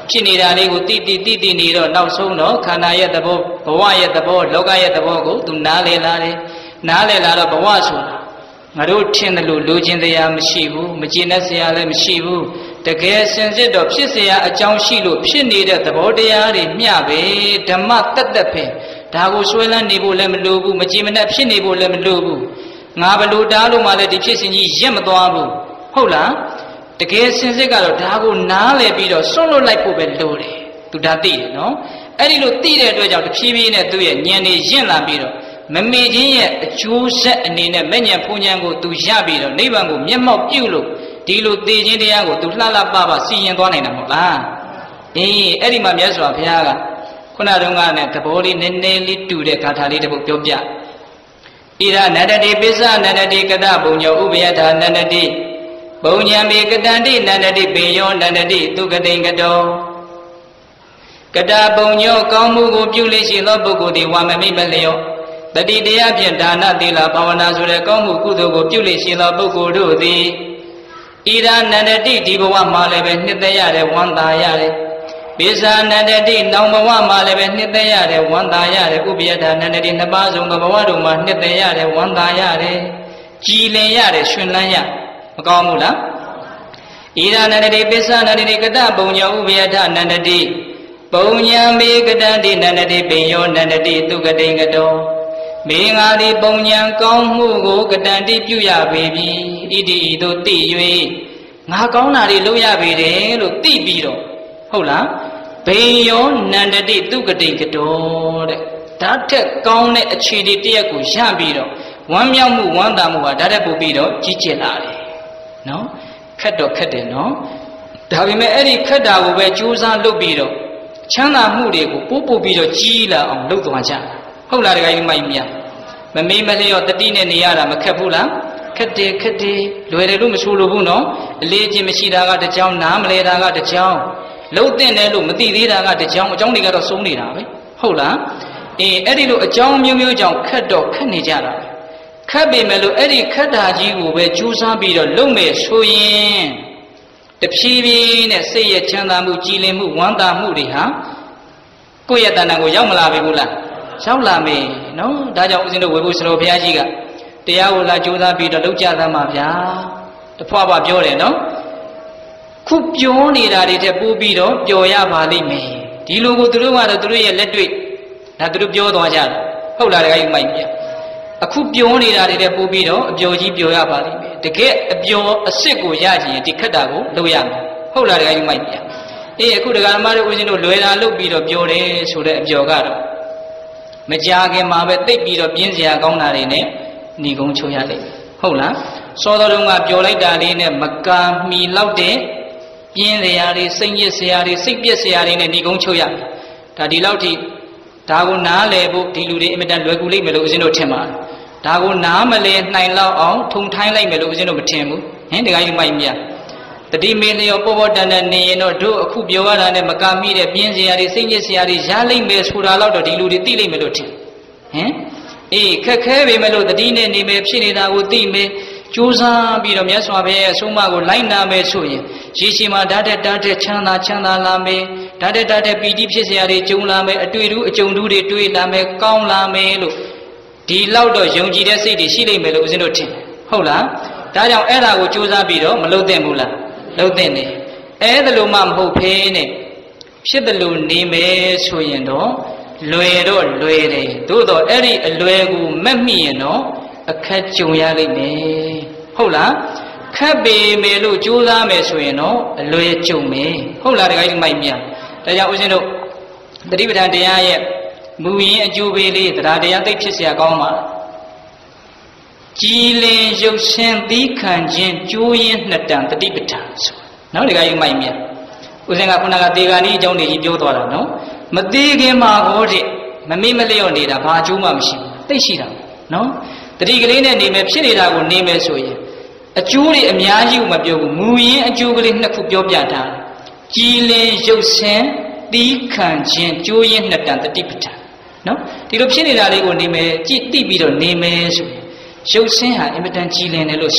S1: ဖြစ်နေတာလေးကိုတိနေတော့နောက်ဆုံးတော့ခန္ဓာရဲ့သဘောဘဝရဲ့သဘောလောကရဲ့သဘောကိုသူနားလည်လာတယ်နားလည်လာတော့ဘဝဆိုတာငါတို့ထင်တယ်လို့လိုချင်တရားမရှိဘူးမကျေနပ်စရာလည်းမရှိဘူးတကယ်စင်စစ်တော့ဖြစ်เสียအကြောင်းရှိလို့ဖြစ်နေတဲ့သဘောတရားတွေမျှပဲဓမ္မတက်ပဲဒါကိုဆွဲလန်းနေဖို့လည်းမလိုဘူးမကြည်မနှက်ဖြစ်နေဖို့လည်းမလိုဘူးငါဘလို့တားလို့မှလည်းဒီဖြစ်စဉ်ကြီးရက်မသွားဘူးဟုတ်လားတကယ်စင်စစ်ကတော့ဒါကိုနားလည်ပြီးတော့စွန့်လွတ်လိုက်ဖို့ပဲလိုတယ်သူဒါသိတယ်နော်အဲ့ဒီလိုသိတဲ့အတွက်ကြောင့်တဖြည်းဖြည်းနဲ့သူ့ရဲ့ဉာဏ်တွေရင့်လာပြီးတော့မမေချင်းရဲ့အကျိုးဆက်အနေနဲ့မဲ့ဉဏ်ဖုန်ဉဏ်ကိုသူရပြီးတော့နိဗ္ဗာန်ကိုမျက်မှောက်ပြုလို့ဒီလိုသိခြင်းတရားကိုသူလှလှပပစီရင်သွားနိုင်တာမဟုတ်လားအေးအဲ့ဒီမှာမြတ်စွာဘုရားကခုနတုန်းကနဲ့သဘောလေးနည်းနည်းလေးတူတဲ့ဂါထာလေးတစ်ပုဒ်ပြောပြဣရနန္တတိပိစ္ဆနန္တတိကတဘုံညောဥပယထာနန္တတိဘုံဉံမေကတန္တိနန္တတိပေယောနန္တတိသူကတိန်ကတောကတဘုံညောကောင်းမှုကိုပြုလေရှိသောပုဂ္ဂိုလ်သည်ဝါမမိမလျောတတိတရားဖြင့်ဒါနသီလဘာဝနာဆိုတဲ့ကောင်းမှုကုသိုလ်ကိုပြုလေရှိသောပုဂ္ဂိုလ်တို့သည်ဣရနန္တတိဒီဘဝမှာလည်းပဲနှစ်သက်ရတယ်ဝမ်းသာရတယ်ပိစ္ဆာနန္တတိနောင်ဘဝမှာလည်းပဲနှစ်သက်ရတယ်ဝမ်းသာရတယ်ဥပယထာနန္တတိနှစ်ပါးစုံသောဘဝတို့မှာနှစ်သက်ရတယ်ဝမ်းသာရတယ်ကြည်လင်ရတယ်ရှင်လန်းရမကောင်းဘူးလားဣရနန္တတိပိစ္ဆာနန္တတိကတဘုံညောဥပယထာနန္တတိဘုံဉံမေကတန္တိနန္တတိပိယောနန္တတိသူကတိန်ကတောမေငါသည်ပုံညာကောင်းမှုကိုကတန်တိပြုရပေပြီဣတိဤသို့သိ၍ငါကောင်းတာတွေလုပ်ရပေတယ်လို့သိပြီးတော့ဟုတ်လားဘိယောနန္တတိသူကတိန်ကတောတဲ့ဒါထက်ကောင်းတဲ့အခြေအနေတရက်ကိုရပြီးတော့ဝမ်းမြောက်မှုဝမ်းသာမှုဟာဒါတက်ပို့ပြီးတော့ကြီးကျယ်လာတယ်နော်ခက်တော့ခက်တယ်နော်ဒါပေမဲ့အဲ့ဒီခက်တာကိုပဲကြိုးစားလုပ်ပြီးတော့ချမ်းသာမှုတွေကိုပို့ပြီးတော့ကြီးလာအောင်လုပ်သွားကြဟုတ်လားတခါကြီးမိုက်မြမမေးမလျော့တတိနဲ့နေရတာမခက်ဘူးလားခက်တယ်လွယ်တယ်လို့မဆိုလိုဘူးနော်အလေးချင်းမရှိတာကတစ်ကြောင်းနားမလဲတာကတစ်ကြောင်းလုံးတဲ့တယ်လို့မသိသေးတာကတစ်ကြောင်းအကြောင်းတွေကတော့စိုးနေတာပဲဟုတ်လားအဲ့ဒီလိုအကြောင်းမျိုးကြောင့်ခက်တော့ခက်နေကြတာပဲခက်ပေမဲ့လို့အဲ့ဒီခက်တာကြီးကိုပဲကြိုးစားပြီးတော့လုပ်မယ်ဆိုရင်တဖြည်းဖြည်းနဲ့စိတ်ရဲ့ချမ်းသာမှုကြည်လင်မှုဝမ်းသာမှုတွေဟာကိုယ့်ရဲ့တဏ္ဍာကိုရောက်မလာပြီဘူးလားရောက်လာမယ်နော်ဒါကြောင့်ဦးဇင်းတို့ဝေဖို့ဆရာဘုရားကြီးကတရားကိုလာကြိုးစားပြီးတော့လုပ်ကြသမှာဗျာတဖွာဖွာပြောတယ်နော်ခုပြောနေတာတွေတက်ပိုးပြီးတော့ပျော်ရပါလိမ့်မယ်ဒီလိုကိုသူတို့ကတော့သူတို့ရဲ့လက်တွေ့ဒါသူတို့ပြောသွားကြတယ်ဟုတ်လားတခါကြီးမိုက်ပြအခုပြောနေတာတွေတက်ပိုးပြီးတော့အပျော်ကြီးပျော်ရပါလိမ့်မယ်တကယ်အပျော်အစ်စ်ကိုရကြရင်ဒီခက်တာကိုလုပ်ရမယ်ဟုတ်လားတခါကြီးမိုက်ပြအခုတရားဓမ္မတွေဦးဇင်းတို့လွယ်တာလုပ်ပြီးတော့ပြောတယ်ဆိုတဲ့အပျော်ကတော့မကြခင်မှာပဲတိတ်ပြီးတော့ပြင်းစရာကောင်းတာတွေနဲ့หนีကုန်းချိုးရလိမ့်ဟုတ်လားစောတော်တုန်းကပျော်လိုက်တာလေးနဲ့မကာမီလောက်တဲ့ပြင်းစရာတွေစိတ်ညစ်စရာတွေစိတ်ပြက်စရာတွေနဲ့หนีကုန်းချိုးရဒါဒီလောက်ထိဒါကိုနားလည်ဖို့ဒီလူတွေအင်မတန်လွယ်ကူလိမ့်မယ်လို့ဦးဇင်းတို့ထင်ပါတယ်ဒါကိုနားမလည်နိုင်လောက်အောင်ထုံထိုင်းလိုက်မယ်လို့ဦးဇင်းတို့မထင်ဘူးဟင်တခါကြီးမိုက်မြတ်တတိမေလျောပေါ်တန်တဲ့နေရင်တော့တို့အခုပြောရတာနဲ့မကာမိတဲ့ပြင်းစရာတွေစိတ်ညစ်စရာတွေရလိမ့်မယ်ဆိုတာတော့ဒီလူတွေသိလိမ့်မယ်လို့ထင်ဟင်ခက်ခဲပေမဲ့လို့တတိနဲ့နေမယ်ဖြစ်နေတာကိုသိမယ်ကြိုးစားပြီးတော့မြတ်စွာဘုရားရဲ့အဆုံးအမကိုလိုက်နာမယ်ဆိုရင်ရေရှည်မှာဓာတ်တဲ့ချမ်းသာလာမယ်ဓာတ်တဲ့ပီတိဖြစ်စရာတွေကျုံလာမယ်အတွေ့အကြုံတွေတွေ့လာမယ်ကောင်းလာမယ်လို့ဒီလောက်တော့ယုံကြည်တဲ့စိတ်တွေရှိလိမ့်မယ်လို့ဦးဇင်းတို့ထင်ဟုတ်လားဒါကြောင့်အဲ့ဒါကိုကြိုးစားပြီးတော့မလုပ်သင့်ဘူးလားလုပ်တဲ့နေအဲ့ဒါလို့မှမဟုတ်ဖဲနဲ့ဖြစ်တယ်လို့နေမယ်ဆိုရင်တော့လွယ်တော့လွယ်တယ်သို့တော့အဲ့ဒီအလွယ်ကိုမက်မိရင်တော့အခက်ကြုံရလိမ့်မယ်ဟုတ်လားခက်ပေမယ်လို့ကြိုးစားမယ်ဆိုရင်တော့အလွယ်ကြုံမယ်ဟုတ်လားတခါကြီးမိုက်မြဒါကြောင့်ဦးဇင်းတို့တတိပဋ္ဌာန်တရားရဲ့မူရင်းအကျိုးပေးလေးတရားသိဖြစ်เสียကောင်းပါကြည်လင်ရုပ်ရှင်သီးခံခြင်းကျိုးရင်းနှစ်တန်တတိပဋ္ဌာန်ဆိုနော်ဒီကကြီးမိုက်မြတ်ဦးဇင်းကခုနကတေဂာနီအကြောင်းတွေကြီးပြောသွားတာနော်မသေးခင်မှာဟောတဲ့မမေ့မလျော့နေတာဘာအကျိုးမှမရှိဘူးသိရှိတာနော်တတိကလေးနဲ့နေမယ်ဖြစ်နေတာကိုနေမယ်ဆိုရင်အကျိုးတွေအများကြီးမပြောဘူးမူရင်းအကျိုးကလေးနှစ်ခုပြောပြထားတယ်ကြည်လင်ရုပ်ရှင်သီးခံခြင်းကျိုးရင်းနှစ်တန်တတိပဋ္ဌာန်နော်ဒီလိုဖြစ်နေတာလေးကိုနေမယ်ကြည့်သိပြီးတော့နေမယ်ဆိုရင်ရုပ်ဆင်းဟာအင်မတန်ကြည်လင်တယ်လို့ဆို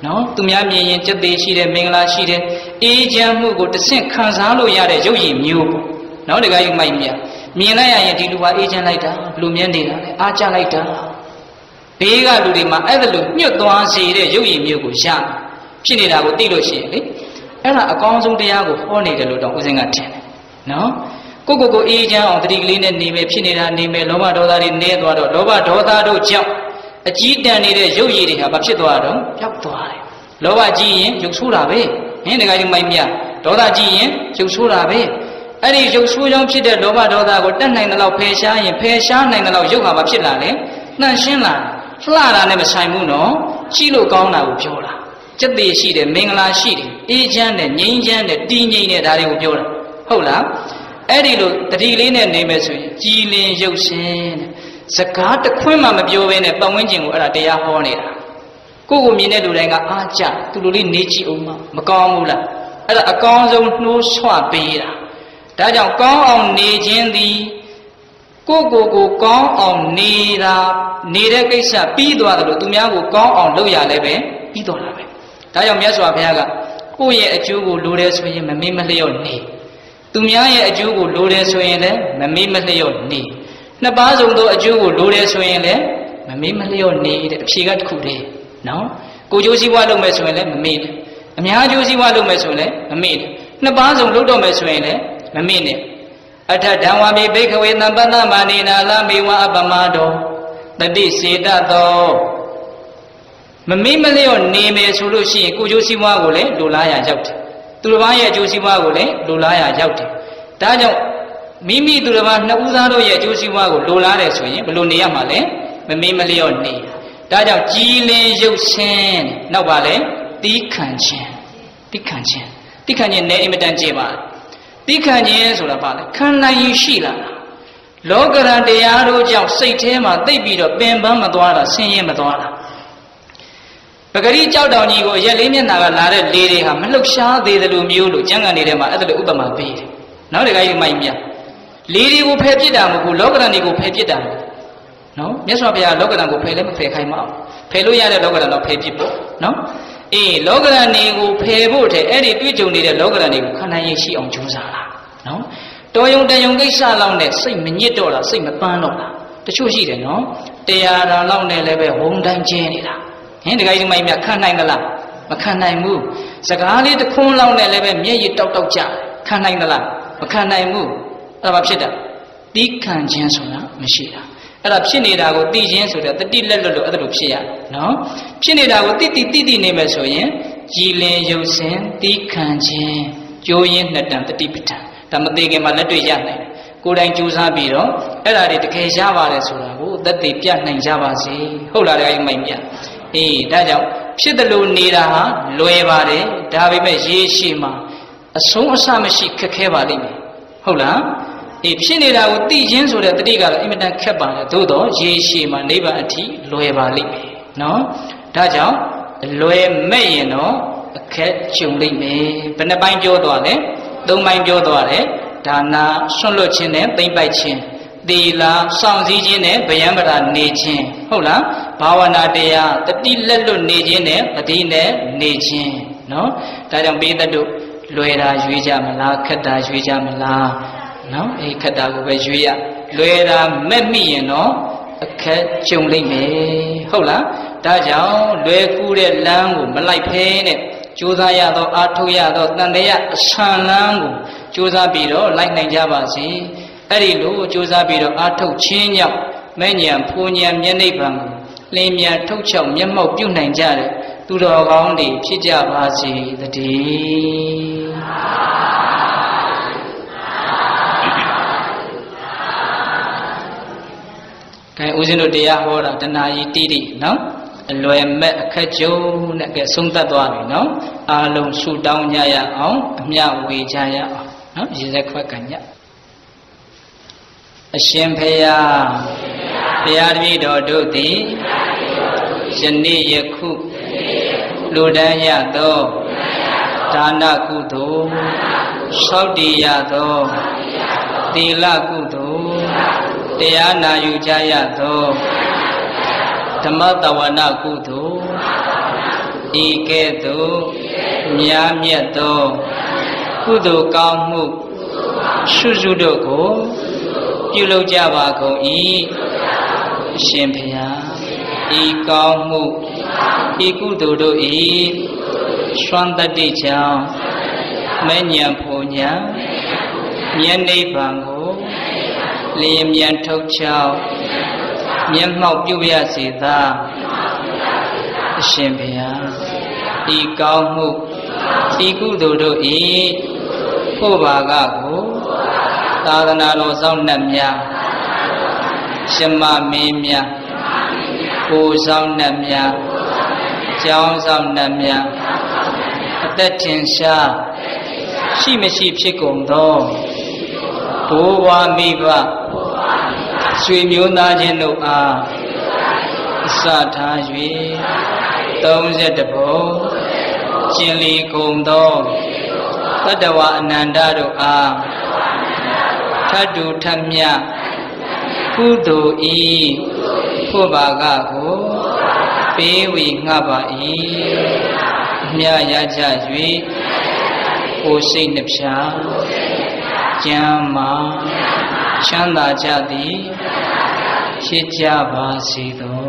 S1: နော်သူများမြင်ရင်စက်သေးရှိတယ်မင်္ဂလာရှိတယ်အေးချမ်းမှုကိုတစ်ဆင့်ခံစားလို့ရတဲ့ရုပ်ရည်မျိုးပေါ့နော်တခါကြီးမိုက်မြမြင်လိုက်ရရင်ဒီလူကအေးချမ်းလိုက်တာလူမြင်နေတာလေအားကျလိုက်တာဘေးကလူတွေမှာအဲ့ဒါလိုညှတ်သွားစေတဲ့ရုပ်ရည်မျိုးကိုရဖြစ်နေတာကိုသိလို့ရှိရင်လေအဲ့ဒါအကောင်းဆုံးတရားကိုဟောနေတယ်လို့တော့ဦးဇင်းကထင်တယ်နော်ကိုအေးချမ်းအောင်တတိကလေးနဲ့နေမယ်ဖြစ်နေတာနေမယ်လောဘဒေါသတွေနည်းသွားတော့လောဘဒေါသတို့ကြောင့်အကြီးတန်းနေတဲ့ရုပ်ရည်တွေဟာဘာဖြစ်သွားတော့ပျောက်သွားတယ်လောဘကြီးရင်ရုပ်ဆိုးတာပဲဟင်တခါကြီးမိုက်မြဒေါသကြီးရင်ရုပ်ဆိုးတာပဲအဲ့ဒီရုပ်ဆိုးကြောင့်ဖြစ်တဲ့လောဘဒေါသကိုတတ်နိုင်တဲ့လောက်ဖယ်ရှားရင်ဖယ်ရှားနိုင်တဲ့လောက်ရုပ်ဟာဘာဖြစ်လာလဲနှံ့ရှင်းလာလှတာနဲ့မဆိုင်ဘူးနော်ရှိလို့ကောင်းတာကိုပြောတာစက်သေးရှိတယ်မင်္ဂလာရှိတယ်အေးချမ်းတယ်ငြိမ်းချမ်းတယ်တည်ငြိမ်တယ်ဒါတွေကိုပြောတာဟုတ်လားအဲ့ဒီလိုတတိလေးနဲ့နေမယ်ဆိုရင်ကြည်လင်ရုပ်ရှင်တဲ့စကားတစ်ခွန်းမှမပြောဘဲနဲ့ပတ်ဝန်းကျင်ကိုအဲ့ဒါတရားဟောနေတာကိုမြင်တဲ့လူတိုင်းကအားကြသူလိုလေးနေကြည့်အောင်မကောင်းဘူးလားအဲ့ဒါအကောင်းဆုံးနှိုးဆွပေးတာဒါကြောင့်ကောင်းအောင်နေခြင်းသည်ကိုကောင်းအောင်နေတာနေတဲ့ကိစ္စပြီးသွားတယ်လို့သူများကိုကောင်းအောင်လုပ်ရလဲပဲပြီးသွားတာပဲဒါကြောင့်မြတ်စွာဘုရားကကိုယ့်ရဲ့အကျိုးကိုလိုတယ်ဆိုရင်မမေ့မလျော့နေသူများရဲ့အကျိုးကိုလိုတယ်ဆိုရင်လည်းမမေ့မလျော့နေနှစ်ပါးစုံသောအကျိုးကိုလိုတယ်ဆိုရင်လည်းမမေ့မလျော့နေတဲ့အဖြေကတစ်ခုတည်းနော်ကိုကျိုးစည်းဝါးလုပ်မယ်ဆိုရင်လည်းမမေ့နဲ့အများကျိုးစည်းဝါးလုပ်မယ်ဆိုရင်လည်းမမေ့နဲ့နှစ်ပါးစုံလုပ်တော့မယ်ဆိုရင်လည်းမမေ့နဲ့အထဓမ္ဝမိဘိခဝေသံပတ္တမဏိနာလမေဝအပမတောတတိစေတသောမမေ့မလျော့နေမယ်ဆိုလို့ရှိရင်ကိုကျိုးစည်းဝါးကိုလည်းလိုလားရရောက်တယ်သူတစ်ပါးရဲ့အကျိုးစည်းဝါးကိုလည်းလိုလားရရောက်တယ်ဒါကြောင့်မိမိသူတစ်ပါးနှစ်ဦးသားတို့ရဲ့အကျိုးစီးပွားကိုလိုလားတယ်ဆိုရင်ဘယ်လိုနေရမှာလဲမမေ့မလျော့နေဒါကြောင့်ကြည်လင်ရုပ်ရှင်နောက်ပါလဲတီးခံခြင်းနဲ့အင်မတန်ကျေပါတီးခံခြင်းဆိုတာပါလဲခံနိုင်ရရှိလာတာလောကရန်တရားတို့ကြောင့်စိတ်ထဲမှာသိပ်ပြီးတော့ပင်ပန်းမသွားတာဆင်းရဲမသွားတာပဂရိကြောက်တောင်ကြီးကိုရက်လေးမျက်နှာကလာတဲ့လေတွေဟာမလှုပ်ရှားသေးတယ်လို့မျိုးလို့ကျမ်းဂန်နေတဲ့မှာအဲ့ဒါလိုဥပမာပေးတယ်နောက်တခါကြီးမိုက်မြလေတွေကိုဖယ်ပြစ်တာမဟုတ်ဘူးလောကရန်တွေကိုဖယ်ပြစ်တာနော်မြတ်စွာဘုရားလောကရန်ကိုဖယ်လည်းမဖယ်ခိုင်းမအောင်ဖယ်လို့ရတဲ့လောကရန်တော့ဖယ်ပြစ်ဖို့နော်အေးလောကရန်တွေကိုဖယ်ဖို့တဲ့အဲ့ဒီတွေ့ကြုံနေတဲ့လောကရန်တွေကိုခန္ဓာရင်ရှိအောင်ကြိုးစားတာနော်တော်ယုံတယုံကိစ္စလောက်နဲ့စိတ်မညစ်တော့တာစိတ်မပန်းတော့တာတချို့ရှိတယ်နော်တရားတော်လောက်နဲ့လည်းပဲဝုံတိုင်းကျင်းနေတာဟင်တခါကြီးမိုက်မြခံနိုင်သလားမခံနိုင်ဘူးစကားလေးတစ်ခွန်းလောက်နဲ့လည်းပဲမျက်ရည်တောက်ကြခံနိုင်သလားမခံနိုင်ဘူးအဲ့ဒါဘာဖြစ်တာတီးခံခြင်းဆိုတာမရှိတာအဲ့ဒါဖြစ်နေတာကိုသိခြင်းဆိုတဲ့တတိလက်လွတ်လို့အဲ့ဒါလိုဖြစ်ရနော်ဖြစ်နေတာကိုတိနေမယ်ဆိုရင်ကြည်လင်ရုပ်စဉ်တီးခံခြင်းကြိုးရင်းနှစ်တန်တတိပဋ္ဌာန်ဒါမသိခင်မှာလက်တွေ့ရနိုင်တယ်ကိုယ်တိုင်ကြိုးစားပြီးတော့အဲ့ဒါတွေတကယ်ရပါတယ်ဆိုတာကိုသက်သေပြနိုင်ကြပါစေဟုတ်လားအဲ့မိုက်မြအေးဒါကြောင့်ဖြစ်တယ်လို့နေတာဟာလွယ်ပါတယ်ဒါပေမဲ့ရေးရှိမှာအဆုံးအစမရှိခက်ခဲပါလိမ့်မယ်ဟုတ်လားအေးဖြစ်နေတာကိုသိခြင်းဆိုတဲ့တတိကတော့အင်မတန်ခက်ပါတယ်သို့တော့ရေရှည်မှာနိဗ္ဗာန်အထိလွယ်ပါလိမ့်မယ်နော်ဒါကြောင့်လွယ်မဲ့ရင်တော့အခက်ကြုံလိမ့်မယ်ဘယ်နှပိုင်းပြောသွားလဲ၃ပိုင်းပြောသွားတယ်ဒါနာဆွန့်လွတ်ခြင်းနဲ့သိမ့်ပိုက်ခြင်းသီလစောင့်စည်းခြင်းနဲ့ဗျံပရာနေခြင်းဟုတ်လားဘာဝနာတရားတတိလက်လွတ်နေခြင်းနဲ့တတိနဲ့နေခြင်းနော်ဒါကြောင့်ပိဋကတို့လွယ်တာရွေးကြမလားခက်တာရွေးကြမလားနော်အေးခက်တာကိုပဲရွေးရလွယ်တာမဲ့မိရင်တော့အခက်ကြုံလိမ့်မယ်ဟုတ်လားဒါကြောင့်လွယ်ကူတဲ့လမ်းကိုမလိုက်ဖဲနဲ့ကြိုးစားရတော့အာထုတ်ရတော့တန်တရားအဆန်လမ်းကိုကြိုးစားပြီးတော့လိုက်နိုင်ကြပါစေအဲ့ဒီလိုကြိုးစားပြီးတော့အာထုတ်ခြင်းကြောင့်မဲ့ညာဖူညာမျက်နှိပ်ပံကိုလင်းမြန်ထုတ်ချောက်မျက်မှောက်ပြုတ်နိုင်ကြတယ်သူတော်ကောင်းတွေဖြစ်ကြပါစေတည်းကဲဦးဇင်းတို့တရားဟောတာတဏှာကြီးတိတိနော်အလွယ်မဲ့အခက်ကြုံနဲ့ကဲဆုံးသက်သွားပြီနော်အားလုံးဆုတောင်းကြရအောင်အမျှဝေကြရအောင်နော်ရေစက်ခွက်ကညအရှင်ဖေယဘုရားတပည့်တော်တို့သည်ယနေ့ယခုလူတန်းရသောဒါနကုသိုလ်သောက်တည်ရသောသီလကုသိုလ်တရားနာယူကြရသောဓမ္မတဝနာကုသိုလ်ဤကဲ့သို့မြားမြတ်သောကုသိုလ်ကောင်းမှုစုစုတို့ကိုပြုလုပ်ကြပါကုန်၏အရှင်ဘုရားဤကောင်းမှုဤကုသိုလ်တို့၏စွမ်းတတ္တိကြောင့်မဉ္ဇဉ်ဖို့ညာမြတ်နိဗ္ဗာန်ကိုလျင်မြန်ထုတ်ချောက်မျက်မှောက်ပြုရစေသာအရှင်ဘုရားဤကောင်းမှုဤကုသိုလ်တို့၏ဖို့ဘာကကိုသာသနာတော်ဆောင်နှင့်များရှမမင်းများကိုဆောင်နှင့်များကျောင်းဆောင်နှင့်များအသက်ထင်ရှားရှိမရှိဖြစ်ကုန်သောဘိုးဘွားမိဘဆွေမျိုးသားချင်းတို့အားအစထား၍31ဘုံကျင်လီကုန်သောတတ္တဝအနန္တတို့အားထတ်တူထတ်မြတ်ကုသိုလ်ဤဖို့ဘာကကိုပေးဝေငှပါ၏မြတ်ရကြ၍ကိုယ်စိတ်နှဖျားကျမ်းမာချမ်းသာကြသည်ဖြစ်ကြပါစေသော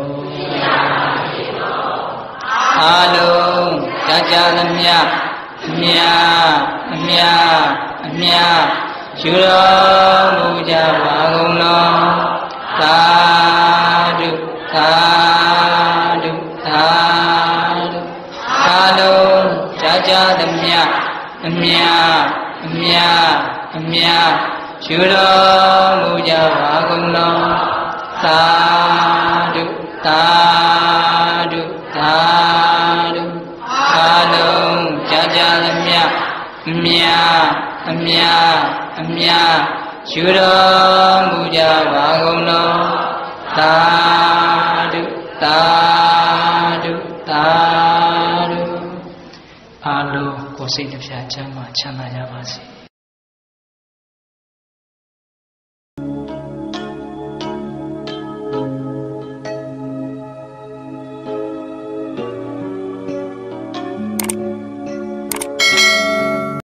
S1: အားလုံးကြသမျှအမြအမြအမြယူတော်မူကြပါကုန်လောသာဓုသာဓုသာဓုအားလုံးကြသမျှအမြအမြအမြယူတော်မူကြပါကုန်လောသာဓုသာဓုသာဓုအားလုံးကြသမျှအမြအမြအမြယူတော်မူကြပါကုန်လောသာဓုသာဓုသာဓုအားလုံးကိုယ်စိတ်နှဖျားချမ်းသာချမ်းသာကြပါစေ